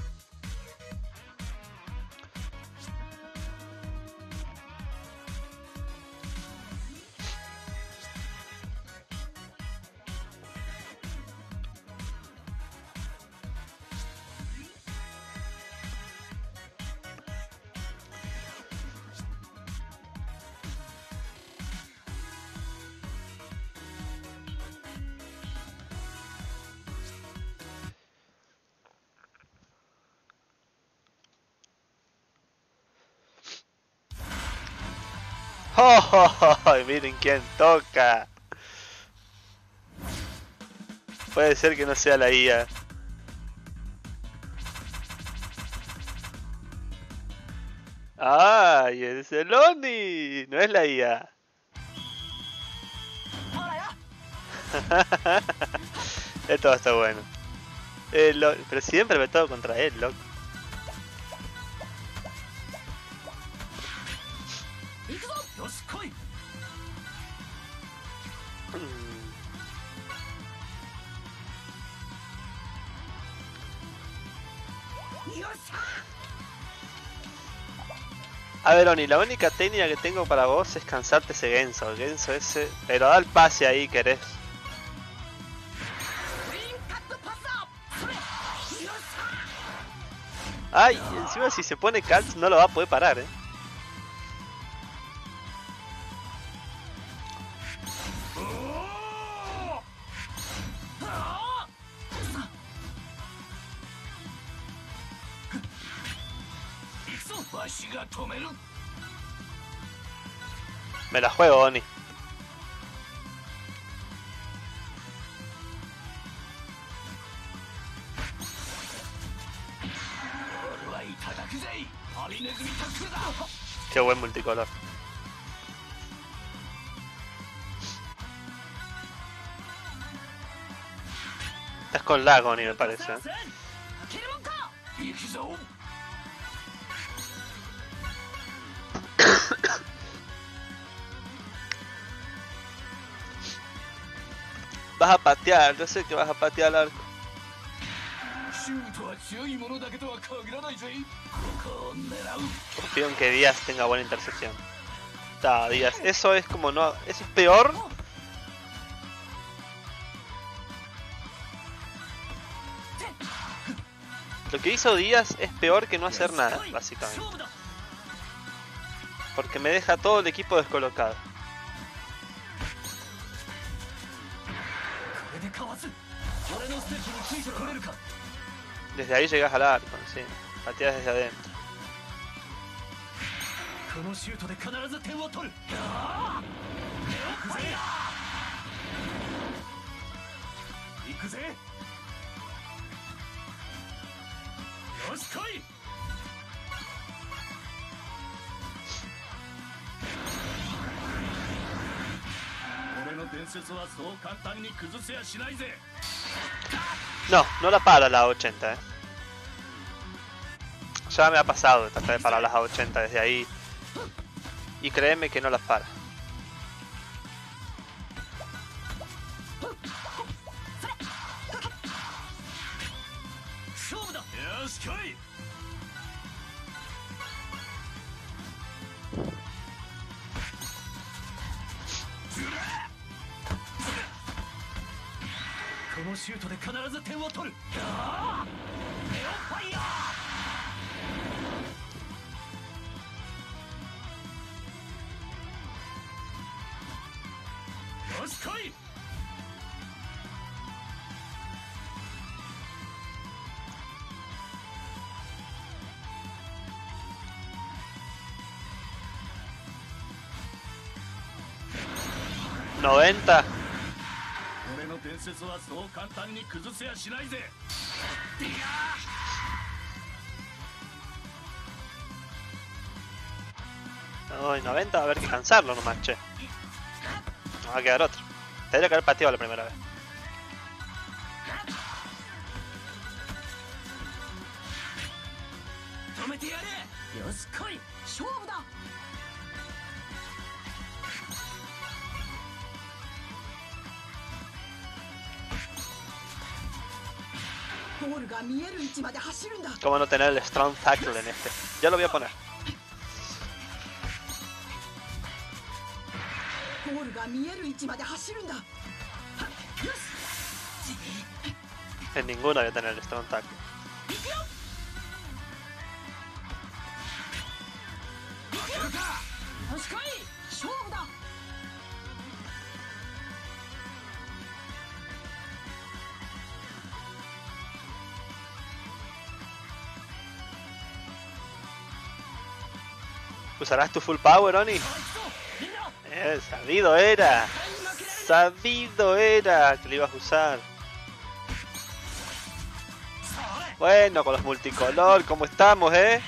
¡Oh! Miren quién toca. Puede ser que no sea la IA. ¡Ay! Es el Oni. No es la IA. Esto va a estar bueno. Pero siempre me toco contra él, loco. A ver, Oni, la única técnica que tengo para vos es cansarte ese Genso. El Genso ese... Pero da el pase ahí, querés. Ay, encima si se pone Cats no lo va a poder parar, Me la juego, Oni. Qué buen multicolor. Estás con lag, Oni, me parece. Vas a patear, yo sé que vas a patear al arco. Confío en que Díaz tenga buena intercepción. Está, Díaz, eso es como no... Eso es peor. Lo que hizo Díaz es peor que no hacer nada, básicamente. Porque me deja todo el equipo descolocado. Desde ahí llegas al arco, sí. Pateas desde adentro. のシュートで必ず点を取る。行くぜ。よし来い。俺の伝説はそう簡単に崩せやしないぜ。 No, no la para la 80, eh. Ya me ha pasado tratar de parar las 80 desde ahí. Y créeme que no las para. ¿90? 俺の伝説はそう簡単に崩せやしないぜ。 Ay, 90 va a haber que cansarlo nomás, che. No va a quedar otro. Tendría que haber pateado la primera vez. ¿Cómo no tener el strong tackle en este? Ya lo voy a poner. En ninguno voy a tener el strong tackle. ¿Usarás tu full power, Oni? Sabido era. Sabido era que lo ibas a usar. Bueno, con los multicolor, ¿cómo estamos, eh?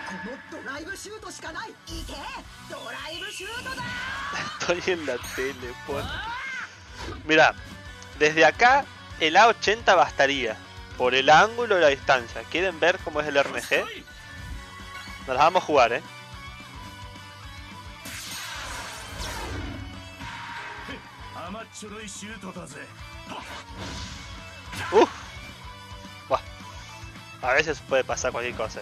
Estoy en la tele, por... Mira, desde acá el A80 bastaría. Por el ángulo y la distancia. ¿Quieren ver cómo es el RNG? Nos las vamos a jugar, eh. Buah. A veces puede pasar cualquier cosa.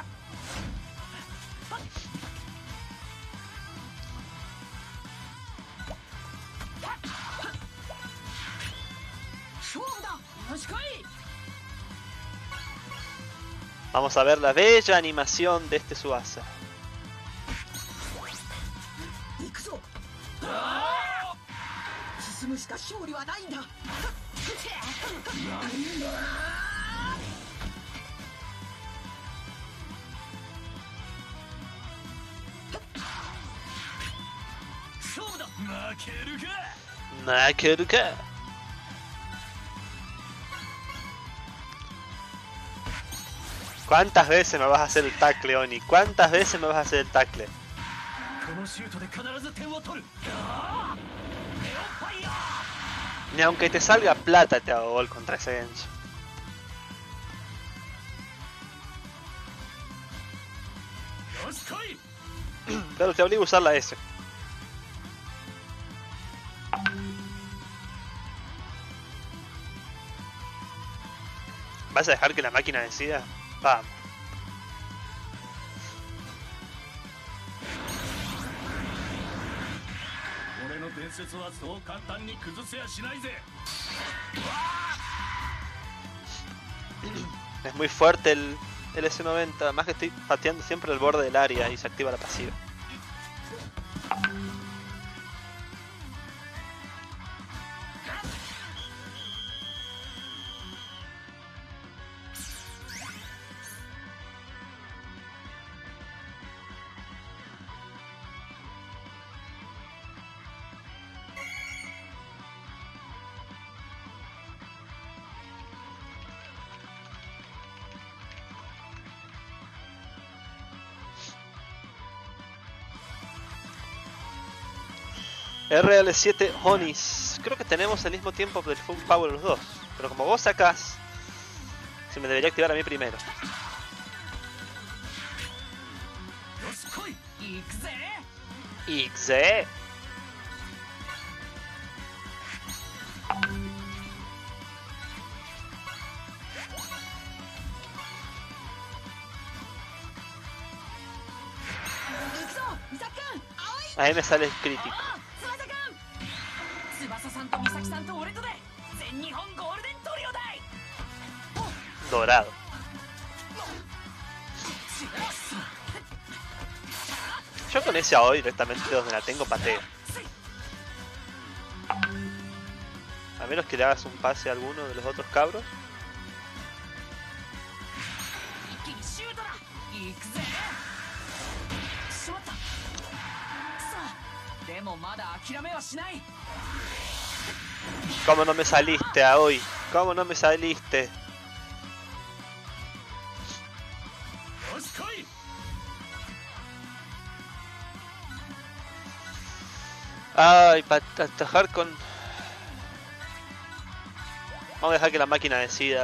Vamos a ver la bella animación de este Tsubasa. Nakeruka. ¿Cuántas veces me vas a hacer el tackle, Oni? ¿Cuántas veces me vas a hacer el tackle? Ni aunque te salga plata te hago gol contra ese Genji. Pero te obligo a usar la S. ¿Vas a dejar que la máquina decida? Vamos. Es muy fuerte el S90, más que estoy pateando siempre el borde del área y se activa la pasiva. RL7 Onis. Creo que tenemos el mismo tiempo del Full Power los dos. Pero como vos sacás, se me debería activar a mí primero. よし来い行くぜ XZ. Ahí me sale el crítico. Dorado. Yo con ese Aoi directamente donde la tengo pateo. A menos que le hagas un pase a alguno de los otros cabros. ¿Cómo no me saliste, Aoi? ¿Cómo no me saliste? よし来い Ay, para atajar con... Vamos a dejar que la máquina decida.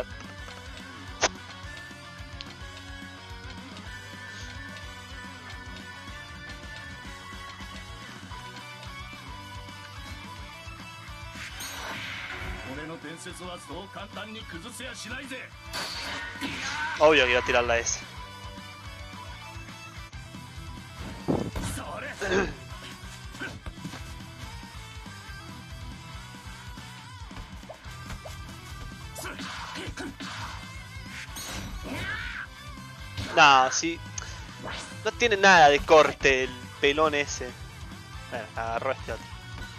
Obvio que iba a tirar la S. No, sí. No tiene nada de corte el pelón ese. Bueno, agarró este otro.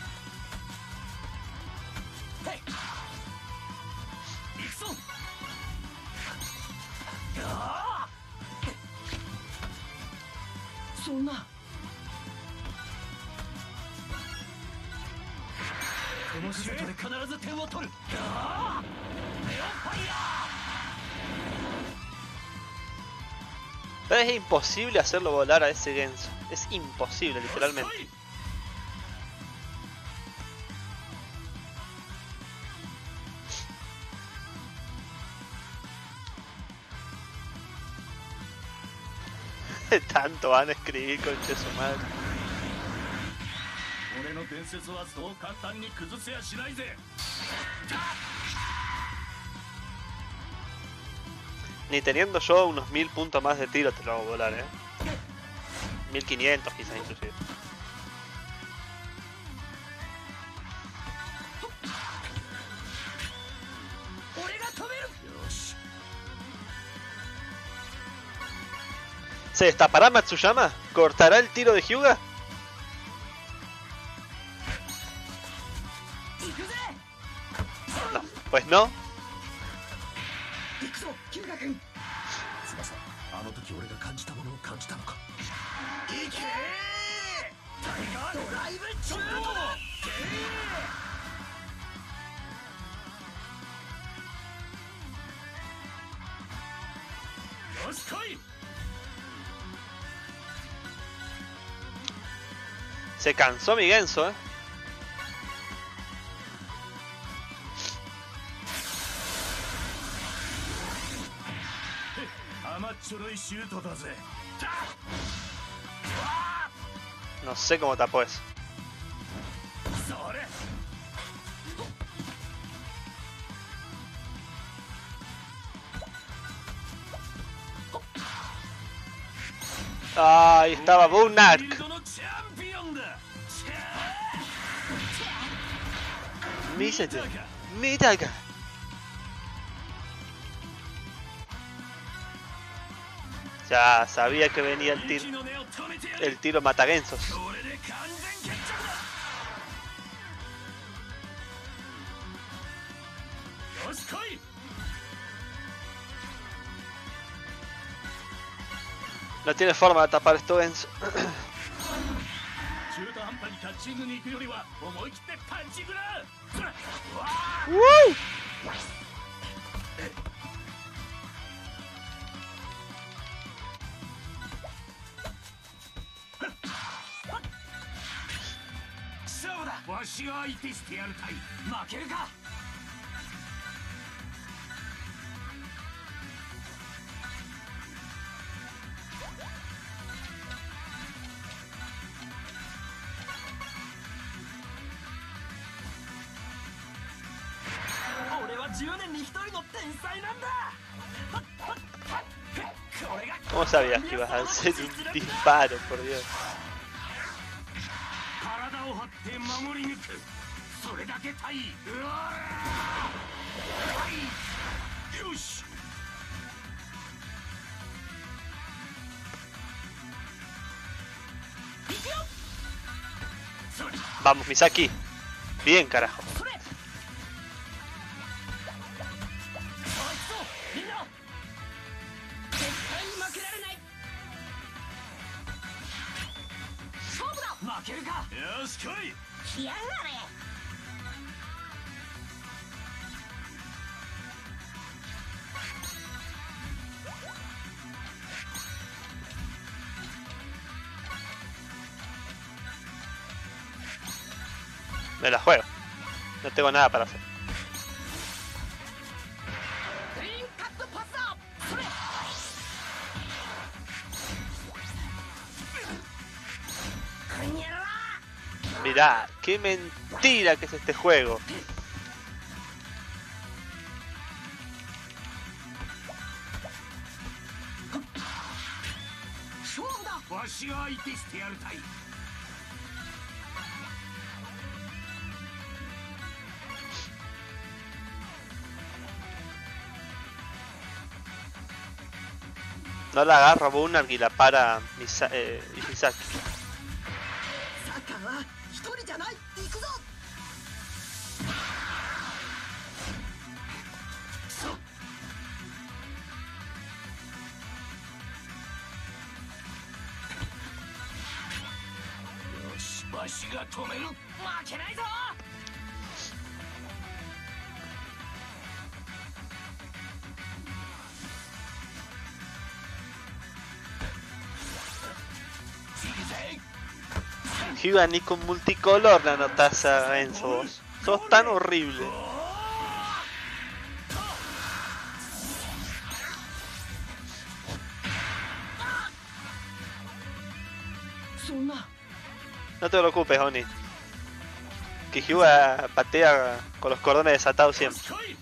Pero es imposible hacerlo volar a ese Genso. Es imposible, literalmente. Tanto van a escribir, conche su madre. Ni teniendo yo unos 1000 puntos más de tiro te lo hago volar, 1500 quizás inclusive. ¿Se destapará Matsuyama? ¿Cortará el tiro de Hyuga? No, pues no. Se cansó mi Genso, No sé cómo tapó eso. Ahí estaba Bunark. Mísete. Mira acá. Ya sabía que venía el tiro. El tiro matagensos. No tiene forma de tapar esto, Genso. わしが相手してやるたい。負けるか。 俺は10年に1人の天才なんだ。 ¿Cómo sabías que ibas a hacer un disparo, por Dios? 体を張って守り抜く。それだけたい。うわー、よし。 Vamos, Misaki. Bien, carajo. Me la juego. No tengo nada para hacer. Mirá, qué mentira que es este juego. No la agarro a Bunark y la para Misaki. Hyuga, ni con multicolor la notas a Enzo vos. Sos tan horrible. No te preocupes, Oni. Que Hyuga patea con los cordones desatados siempre.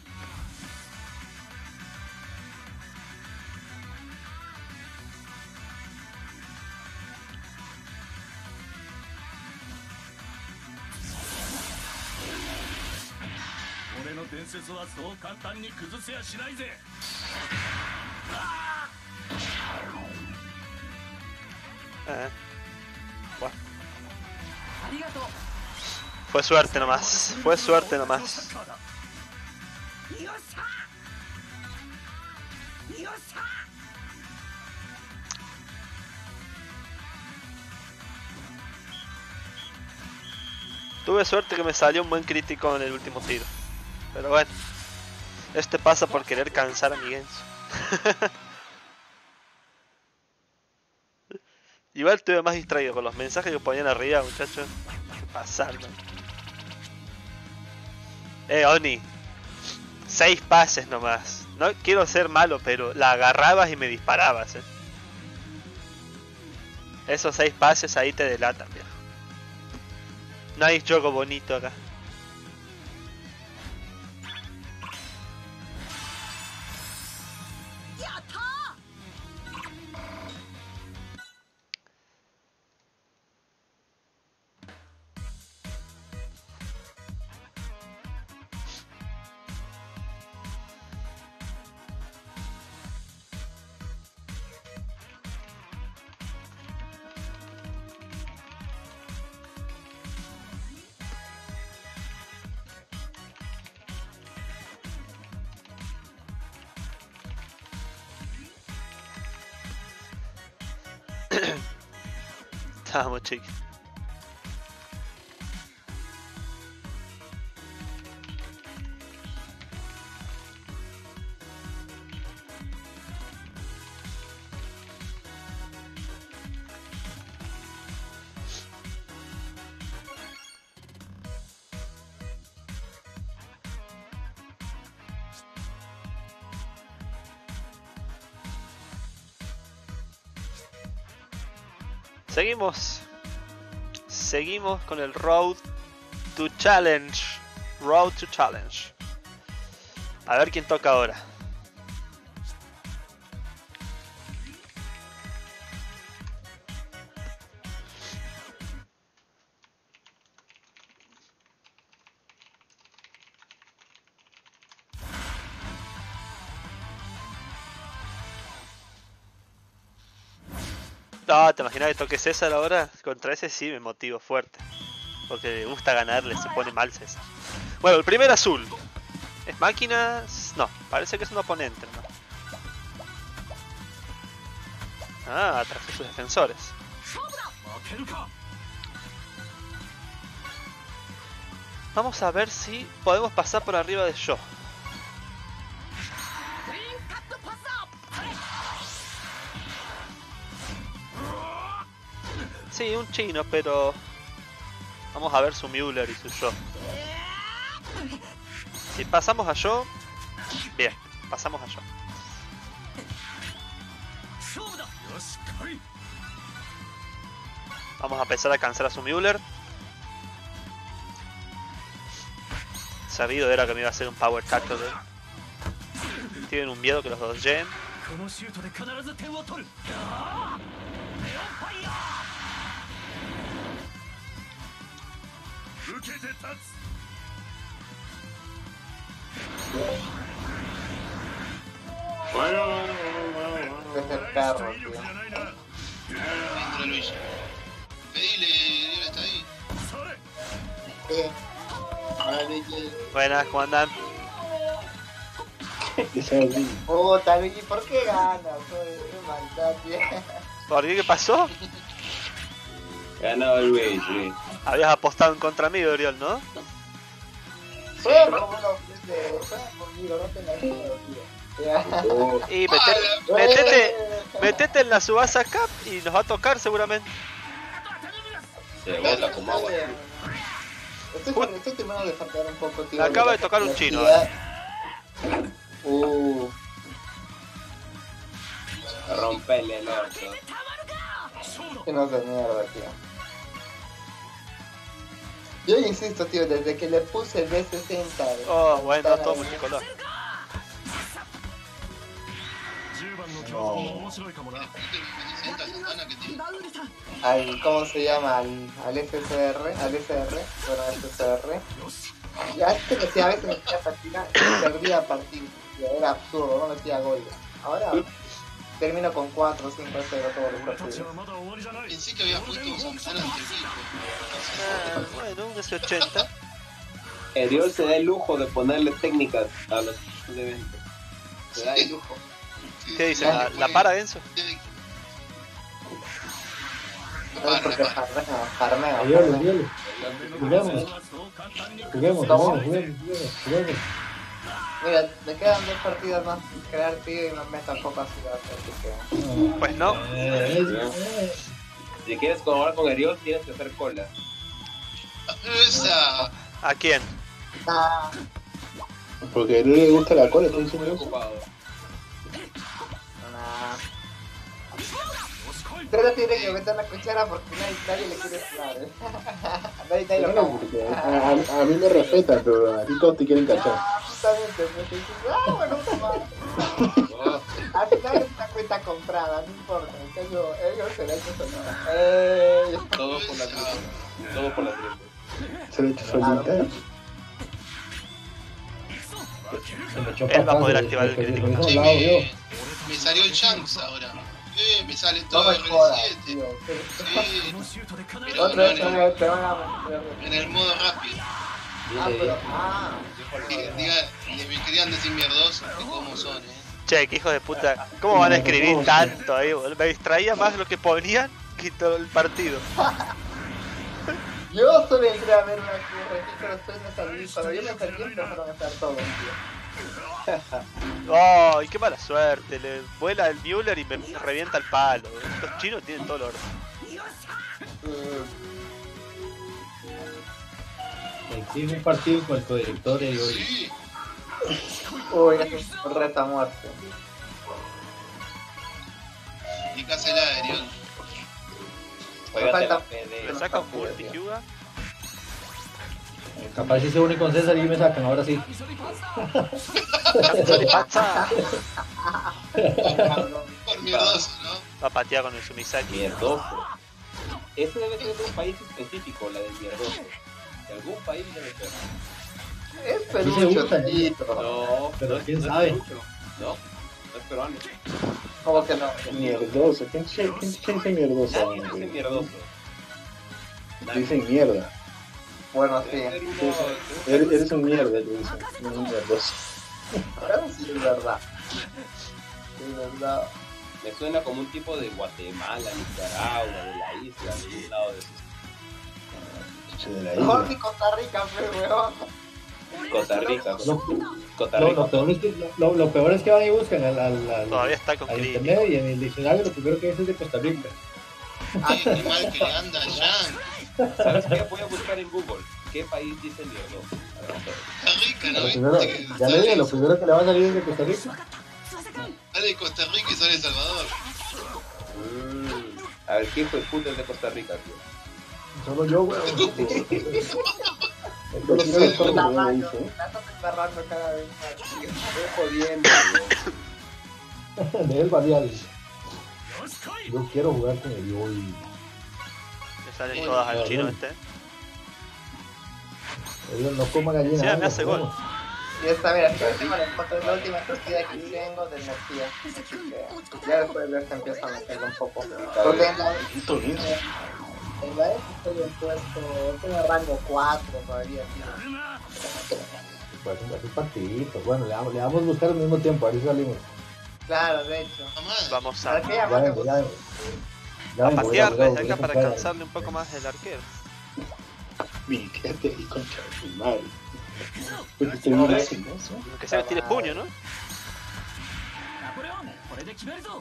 Bueno. Fue suerte nomás, fue suerte nomás. Tuve suerte que me salió un buen crítico en el último tiro. Pero bueno, este pasa por querer cansar a mi Genso. Igual estuve más distraído con los mensajes que ponían arriba, muchachos. ¿Qué pasando? Oni. 6 pases nomás. No quiero ser malo, pero la agarrabas y me disparabas, Esos 6 pases ahí te delatan, viejo. No hay juego bonito acá. Estábamos chiquitos. Seguimos. Seguimos con el Road to Challenge. Road to Challenge. A ver quién toca ahora. No, ¿te imaginas que toque César ahora? Contra ese sí me motivo fuerte. Porque le gusta ganarle, se pone mal César. Bueno, el primer azul. ¿Es máquinas? No, parece que es un oponente, ¿no? Ah, atrajo sus defensores. Vamos a ver si podemos pasar por arriba de Yo. Sí, un chino, pero... Vamos a ver su Müller y su Yo. Si pasamos a Yo... Bien, pasamos a Yo. Vamos a empezar a cansar a su Müller. Sabido era que me iba a hacer un power tackle de él. Tienen un miedo que los dos lleguen. Es el perro, tío. Entra Luigi. Pedile, Dios está ahí. Sí. Ahora Luigi. Buenas, ¿cómo andan? Puta, Luigi, ¿por qué ganas? Qué maldad, tío. ¿Por qué? ¿Qué pasó? Ganó el Luigi. Habías apostado en contra mí, Oriol, ¿no? Juega como una ofrece. Juega conmigo, no tengas miedo, tío. Y metete en la Subasa Cup y nos va a tocar seguramente. Se bota como agua. Estoy terminando de faltar un poco, tío. Me acaba de tocar un chino. Rompele el orto. Que no de mierda, tío. Yo insisto, tío, desde que le puse el B60. Oh, bueno, todo multicolor. Al, ¿cómo se llama? Al SSR, bueno, SSR. Ya este que sí, a veces metía partida, perdía partida, era absurdo, no metía gol. Ahora termino con 4 o 5 0 todos los partidos. Pensé que había puesto Santana ante el equipo. Bueno, un S80. Eriol se da el lujo de ponerle técnicas a los eventos. Se da el lujo. ¿Qué dicen? ¿La para, Enzo? No es porque farmeo. Juguemos. Mira, me quedan 2 partidas más crear tío y no me tampoco así, así que... Pues no. Si quieres colaborar con Eriol, tienes que hacer cola. Esa. ¿A quién? Ah, Porque no le gusta la cola, estoy Muy diciendo eso. ocupado. nah. Pero tiene que meter la cuchara porque nadie le quiere jugar, nadie lo No, porque a mí me respetan, pero a ti todos te quieren cachar. Justamente, me dices, bueno, toma. Al final es una cuenta comprada, no importa, en cambio, ellos se la echan solita. Todo por la triple. Todo por la triple. Se lo he hecho solita. Él va a poder activar el crítico. Che, me salió el Shanks ahora. Me sale No todo me jodas, R7. tío. Sí, pero Otra no vez te van a... en el modo rápido. Me querían decir mierdosos, que cómo son, Che, que hijos de puta. ¿Cómo van a escribir tanto ahí, boludo? Me distraía más lo que ponían que todo el partido. Yo solo entré a ver una registro, después me salí, cuando yo me salí empezaron a estar todos, tío. ¡Ay, qué mala suerte! Le vuela el Müller y me revienta el palo. Estos chinos tienen todo el oro. Exige un partido con el codirector y hoy. Sí, Uy, eso es reta muerte. y cásela, Eriol. Juégate la falta- PD. Le saca un multi Hyuga. Capaz si se une con César y me sacan, ahora sí. Sorry, pacha. Por mierdoso, ¿no? Va a patear con el Sumisaki. Mierdoso. Ese debe ser de un país específico, la del mierdoso. De algún país debe ser. Es Sí se pelucho, usa, tito. No, Pero quién no es sabe. perucho. No es peruano. ¿Cómo que no? Mierdoso. ¿Quién dice mierdoso? Nadie dice mierdoso. Dicen mierda. Bueno, sí. Debe ser uno- Eres un mierda, le dicen. No un mierdoso. Pero sí es verdad. Es verdad. Me suena como un tipo de Guatemala, Nicaragua, de la isla, de un lado de Chucho de la Mejor isla. ni Costa Rica, pero weón. Costa Rica. Costa No, Rica. lo peor es que van y buscan Todavía está con al Krillin. internet y en el diccionario lo primero que dice es de Costa Rica. Ay, qué mal que le anda allá. ¿Sabes qué? Voy a buscar en Google. ¿Qué país dice mierdoso? Costa Rica, ¿no? Lo primero, Viste que ya le dije, lo sale- primero que le va a salir es de Costa Rica. Sale Costa Rica y sale El Salvador. A ver, ¿qué hijo de puta es de Costa Rica, tío? Solo yo, weón. Pero sí, Sí, todo la lo que mano. dice, ¿eh? La estás embarrando cada vez más. tío. Estoy jodiendo, weón. De él varial. Yo quiero jugar con el Yoi. Le salen todas al chino este. Él no coma gallina. Sí, me hace gol. Y esta, mira, esta última la foto es la última partida que tengo de energía. Así que ya después de ver que empieza a meterlo un poco. Porque en la Puto bien. F estoy en puesto, estoy en rango 4 todavía. Tío. Pues un partidito. Bueno, le vamos a buscar al mismo tiempo, ahí salimos. Claro, de hecho. Mamá, Vamos ¿Para a, qué Ya llamarme? vengo, ya vengo. Ya a vengo, patear voy a desde acá para comprar- cansarle un poco más el arquero. Mi, quédate ahí, concha de tu madre. Porque estoy muy gracioso. Aunque sea tire puño, ¿no? ナポレオンこれで決めるぞ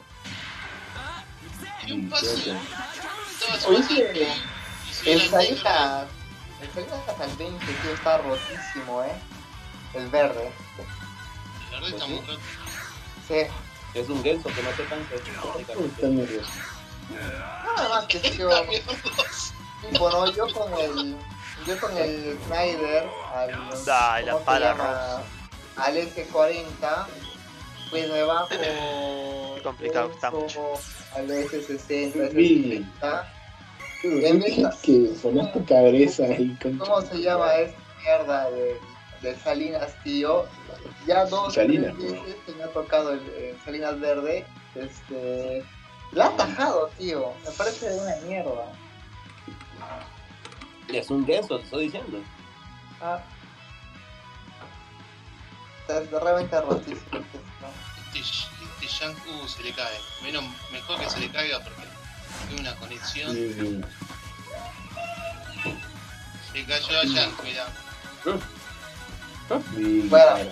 y un pase. Estaba Oye, suave. que Y si el era negro, Salinas al 20, tío, está rotísimo, el verde. la verdad está muy roto. Sí. Es un denso que no te cansa. Está nervioso. Nada más que tío. Está mierdoso. Tipo, no, yo con el Snyder, Ay, la ¿cómo se pala llama? Al S40, pues me bajo Qué complicado que estamos. al S60, Sí. S70. Pero dije que sonaste cabeza ahí, concha. ¿Cómo se llama esta mierda de Salinas, tío? Ya dos Salinas. tres veces que me ha tocado el Salinas verde, la ha tajado, tío, me parece de una mierda. Es un denso, te estoy diciendo. Ah. Es realmente rotísimo. Este Shank, se le cae. Mejor que se le caiga porque tiene una conexión. Sí. Se cayó a Shank, mirá. Sí, Bueno. cara.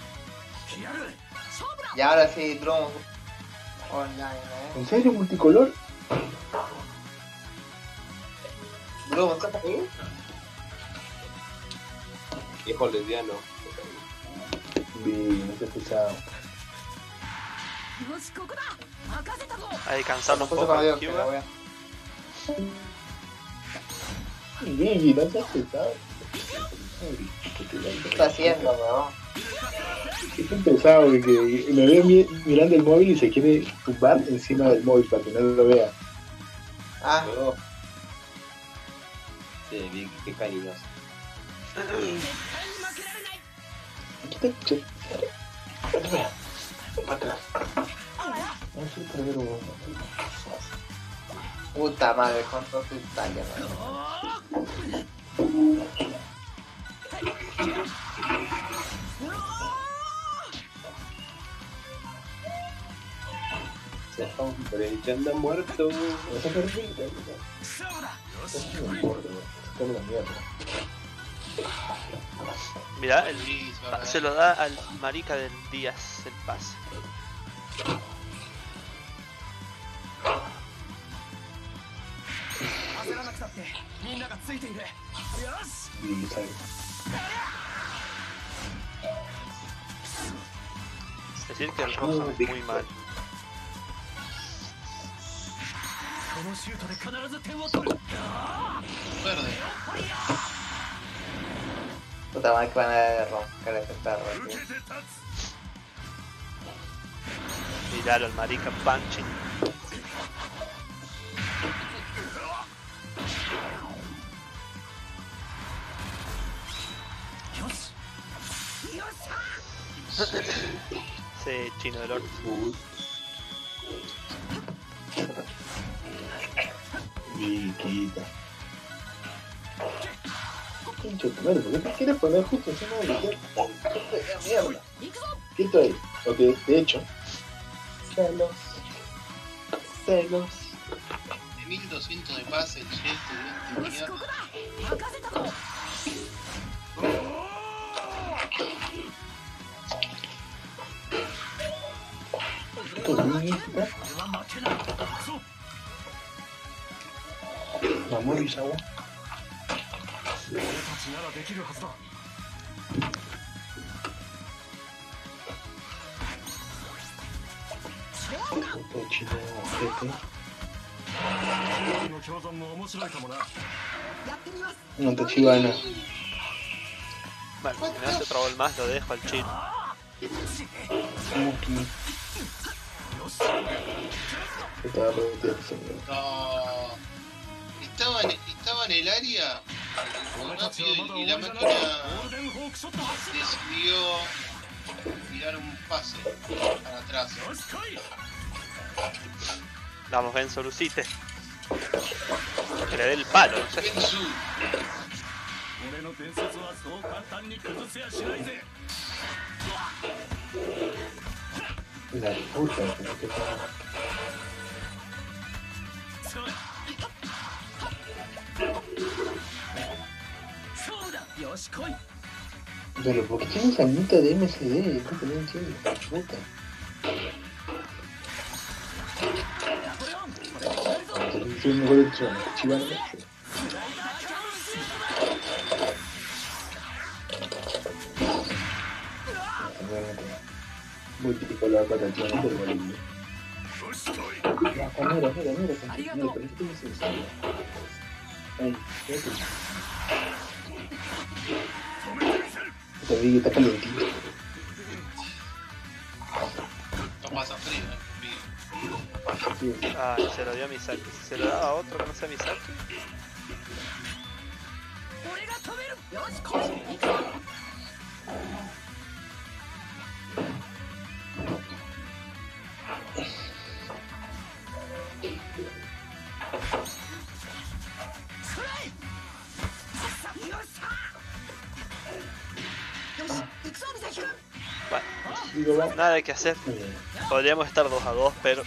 Y ahora sí, Drum online, ¿En serio multicolor? Drum, ¿estás ahí? Hijo lesbiano. Sí, no se pesado. よしここだ任せたぞ Hay que cansarlo un Justo poco cuando al digo que Hyuga. voy a... Bien, no se pesado. ¿Qué está haciendo, weón? Es un pesado que me ve mirando el móvil y se quiere tumbar encima del móvil para que no lo vea. Ah, Oh. Sí, bien, qué cariñoso. Aquí está, che. Atrás. No sé, pero... puta madre, cuánto se Italia, weón. Hombre, ya anda muerto. Esa carrita, eso no importa, sacar la mierda. Mirá, Sí, se va a se lo da al marica del Díaz el pase. 焦らなくたってみんながついているよし Y sale. Es decir que el rojo es muy mal. のシュートで必ず点を取る。 Verde. Puta madre que van a romper ese perro, tío. Miralo, el marica punching. Sí, chino del orto. Viquita. Pinche tu madre, ¿por qué te quieres poner justo encima de la mierda? Quieto ahí. Ok, de hecho. Celos. Celos. De 1200 de pase, el jet, de 20 mierda. Vamos, Isawa. 俺たちならできるはずだ。 Chino, jefe. の共存も面白いかもな。 No te chivana. Bueno, si me hace otro gol más, lo dejo al chino. Muki. Se te va a repetir el señor. No. Estaba en el área muy rápido y la máquina decidió tirar un pase para atrás. Vamos, Benzo, lucite. Que le dé el palo, no sé. Benzu. 俺の伝説はそう簡単に崩せやしないぜ。 La puta, pero qué tal. そうだ。よし来い。 Pero ¿por qué tienes anita de MSD? Es lo que no entiendo. Puta. Soy un mejor hecho. Chivana. Muy típico la patativa, pero vale. Mira, ¿pero qué tienes eso? Ay, fíjate. Esta vida está calentita. Esto pasa frío, Sí. Ah, se lo dio a Misaki. Si se lo daba a otro que no sea Misaki. 俺が止める。よし来い。行くぞ。 Digo, va. Nada que hacer. Podríamos estar 2-2, pero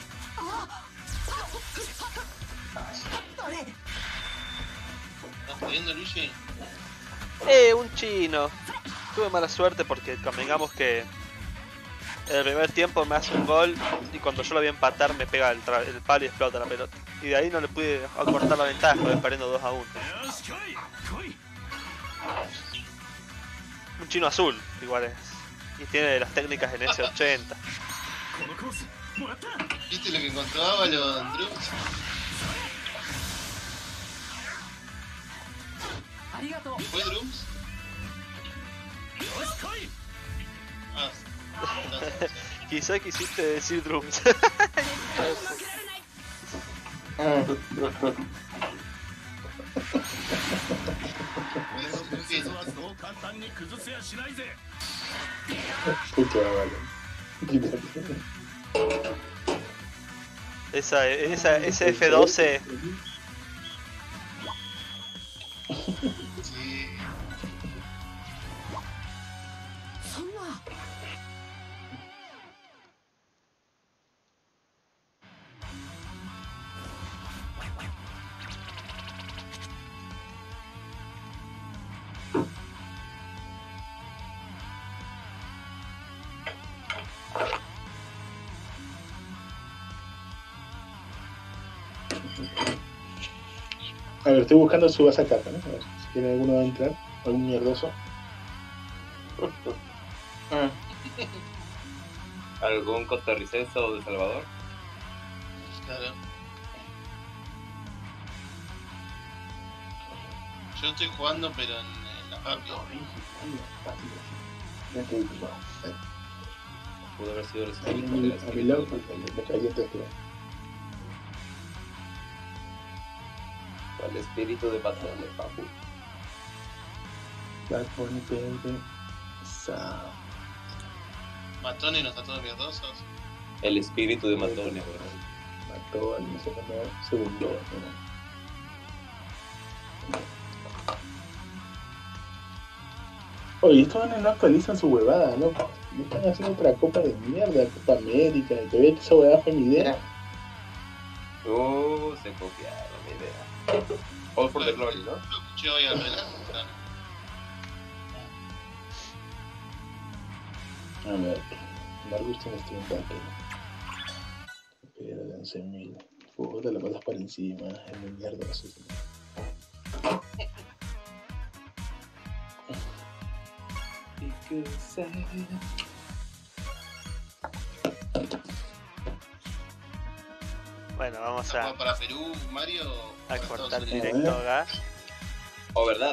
¿Estás jodiendo, Luigi? un chino. Tuve mala suerte porque convengamos que en el primer tiempo me hace un gol y cuando yo lo voy a empatar me pega el palo y explota la pelota. Y de ahí no le pude acortar la ventaja, voy perdiendo 2-1. よし来い。来い。 Un chino azul, igual es. Y tiene las técnicas en S80. このコースもらった。 ¿Viste lo que encontró Ávalo en Drums? ありがとう。 ¿Fue Drums? よし来い。 Ah, entonces, Quizá quisiste decir drums. Ah, 俺の伝説はそう簡単に崩せやしないぜ。 puta, vale. Ese F12. sí. そんな。 A ver, estoy buscando su base acá, ¿no? A ver si tiene alguno a entrar, algún mierdoso. ¿Algún costarricense o de Salvador? Claro. Yo estoy jugando, pero en la Happy. Ya te digo, Pudo haber sido el a espíritu mi de la lado, me caí antes que el espíritu de Batman de Papu. Bad Bunny, baby. Matone no está todo mierdosos. El espíritu de Matone, weón. Mató al segundo, ¿no? Oye, estos no actualizan su huevada, ¿no? Están haciendo otra copa de mierda, Copa América, y todavía esa huevada fue mi idea. Se copiaron la idea. All for the glory, ¿no? Lo escuché hoy al menos. A ver, Margus tiene Steam Battle. Pero de 11.000. Puta, la pasas por encima, es muy mierda eso. Bueno, vamos ¿Para Perú, Mario? a cortar Estados Unidos? directo acá. Oh, ¿verdad?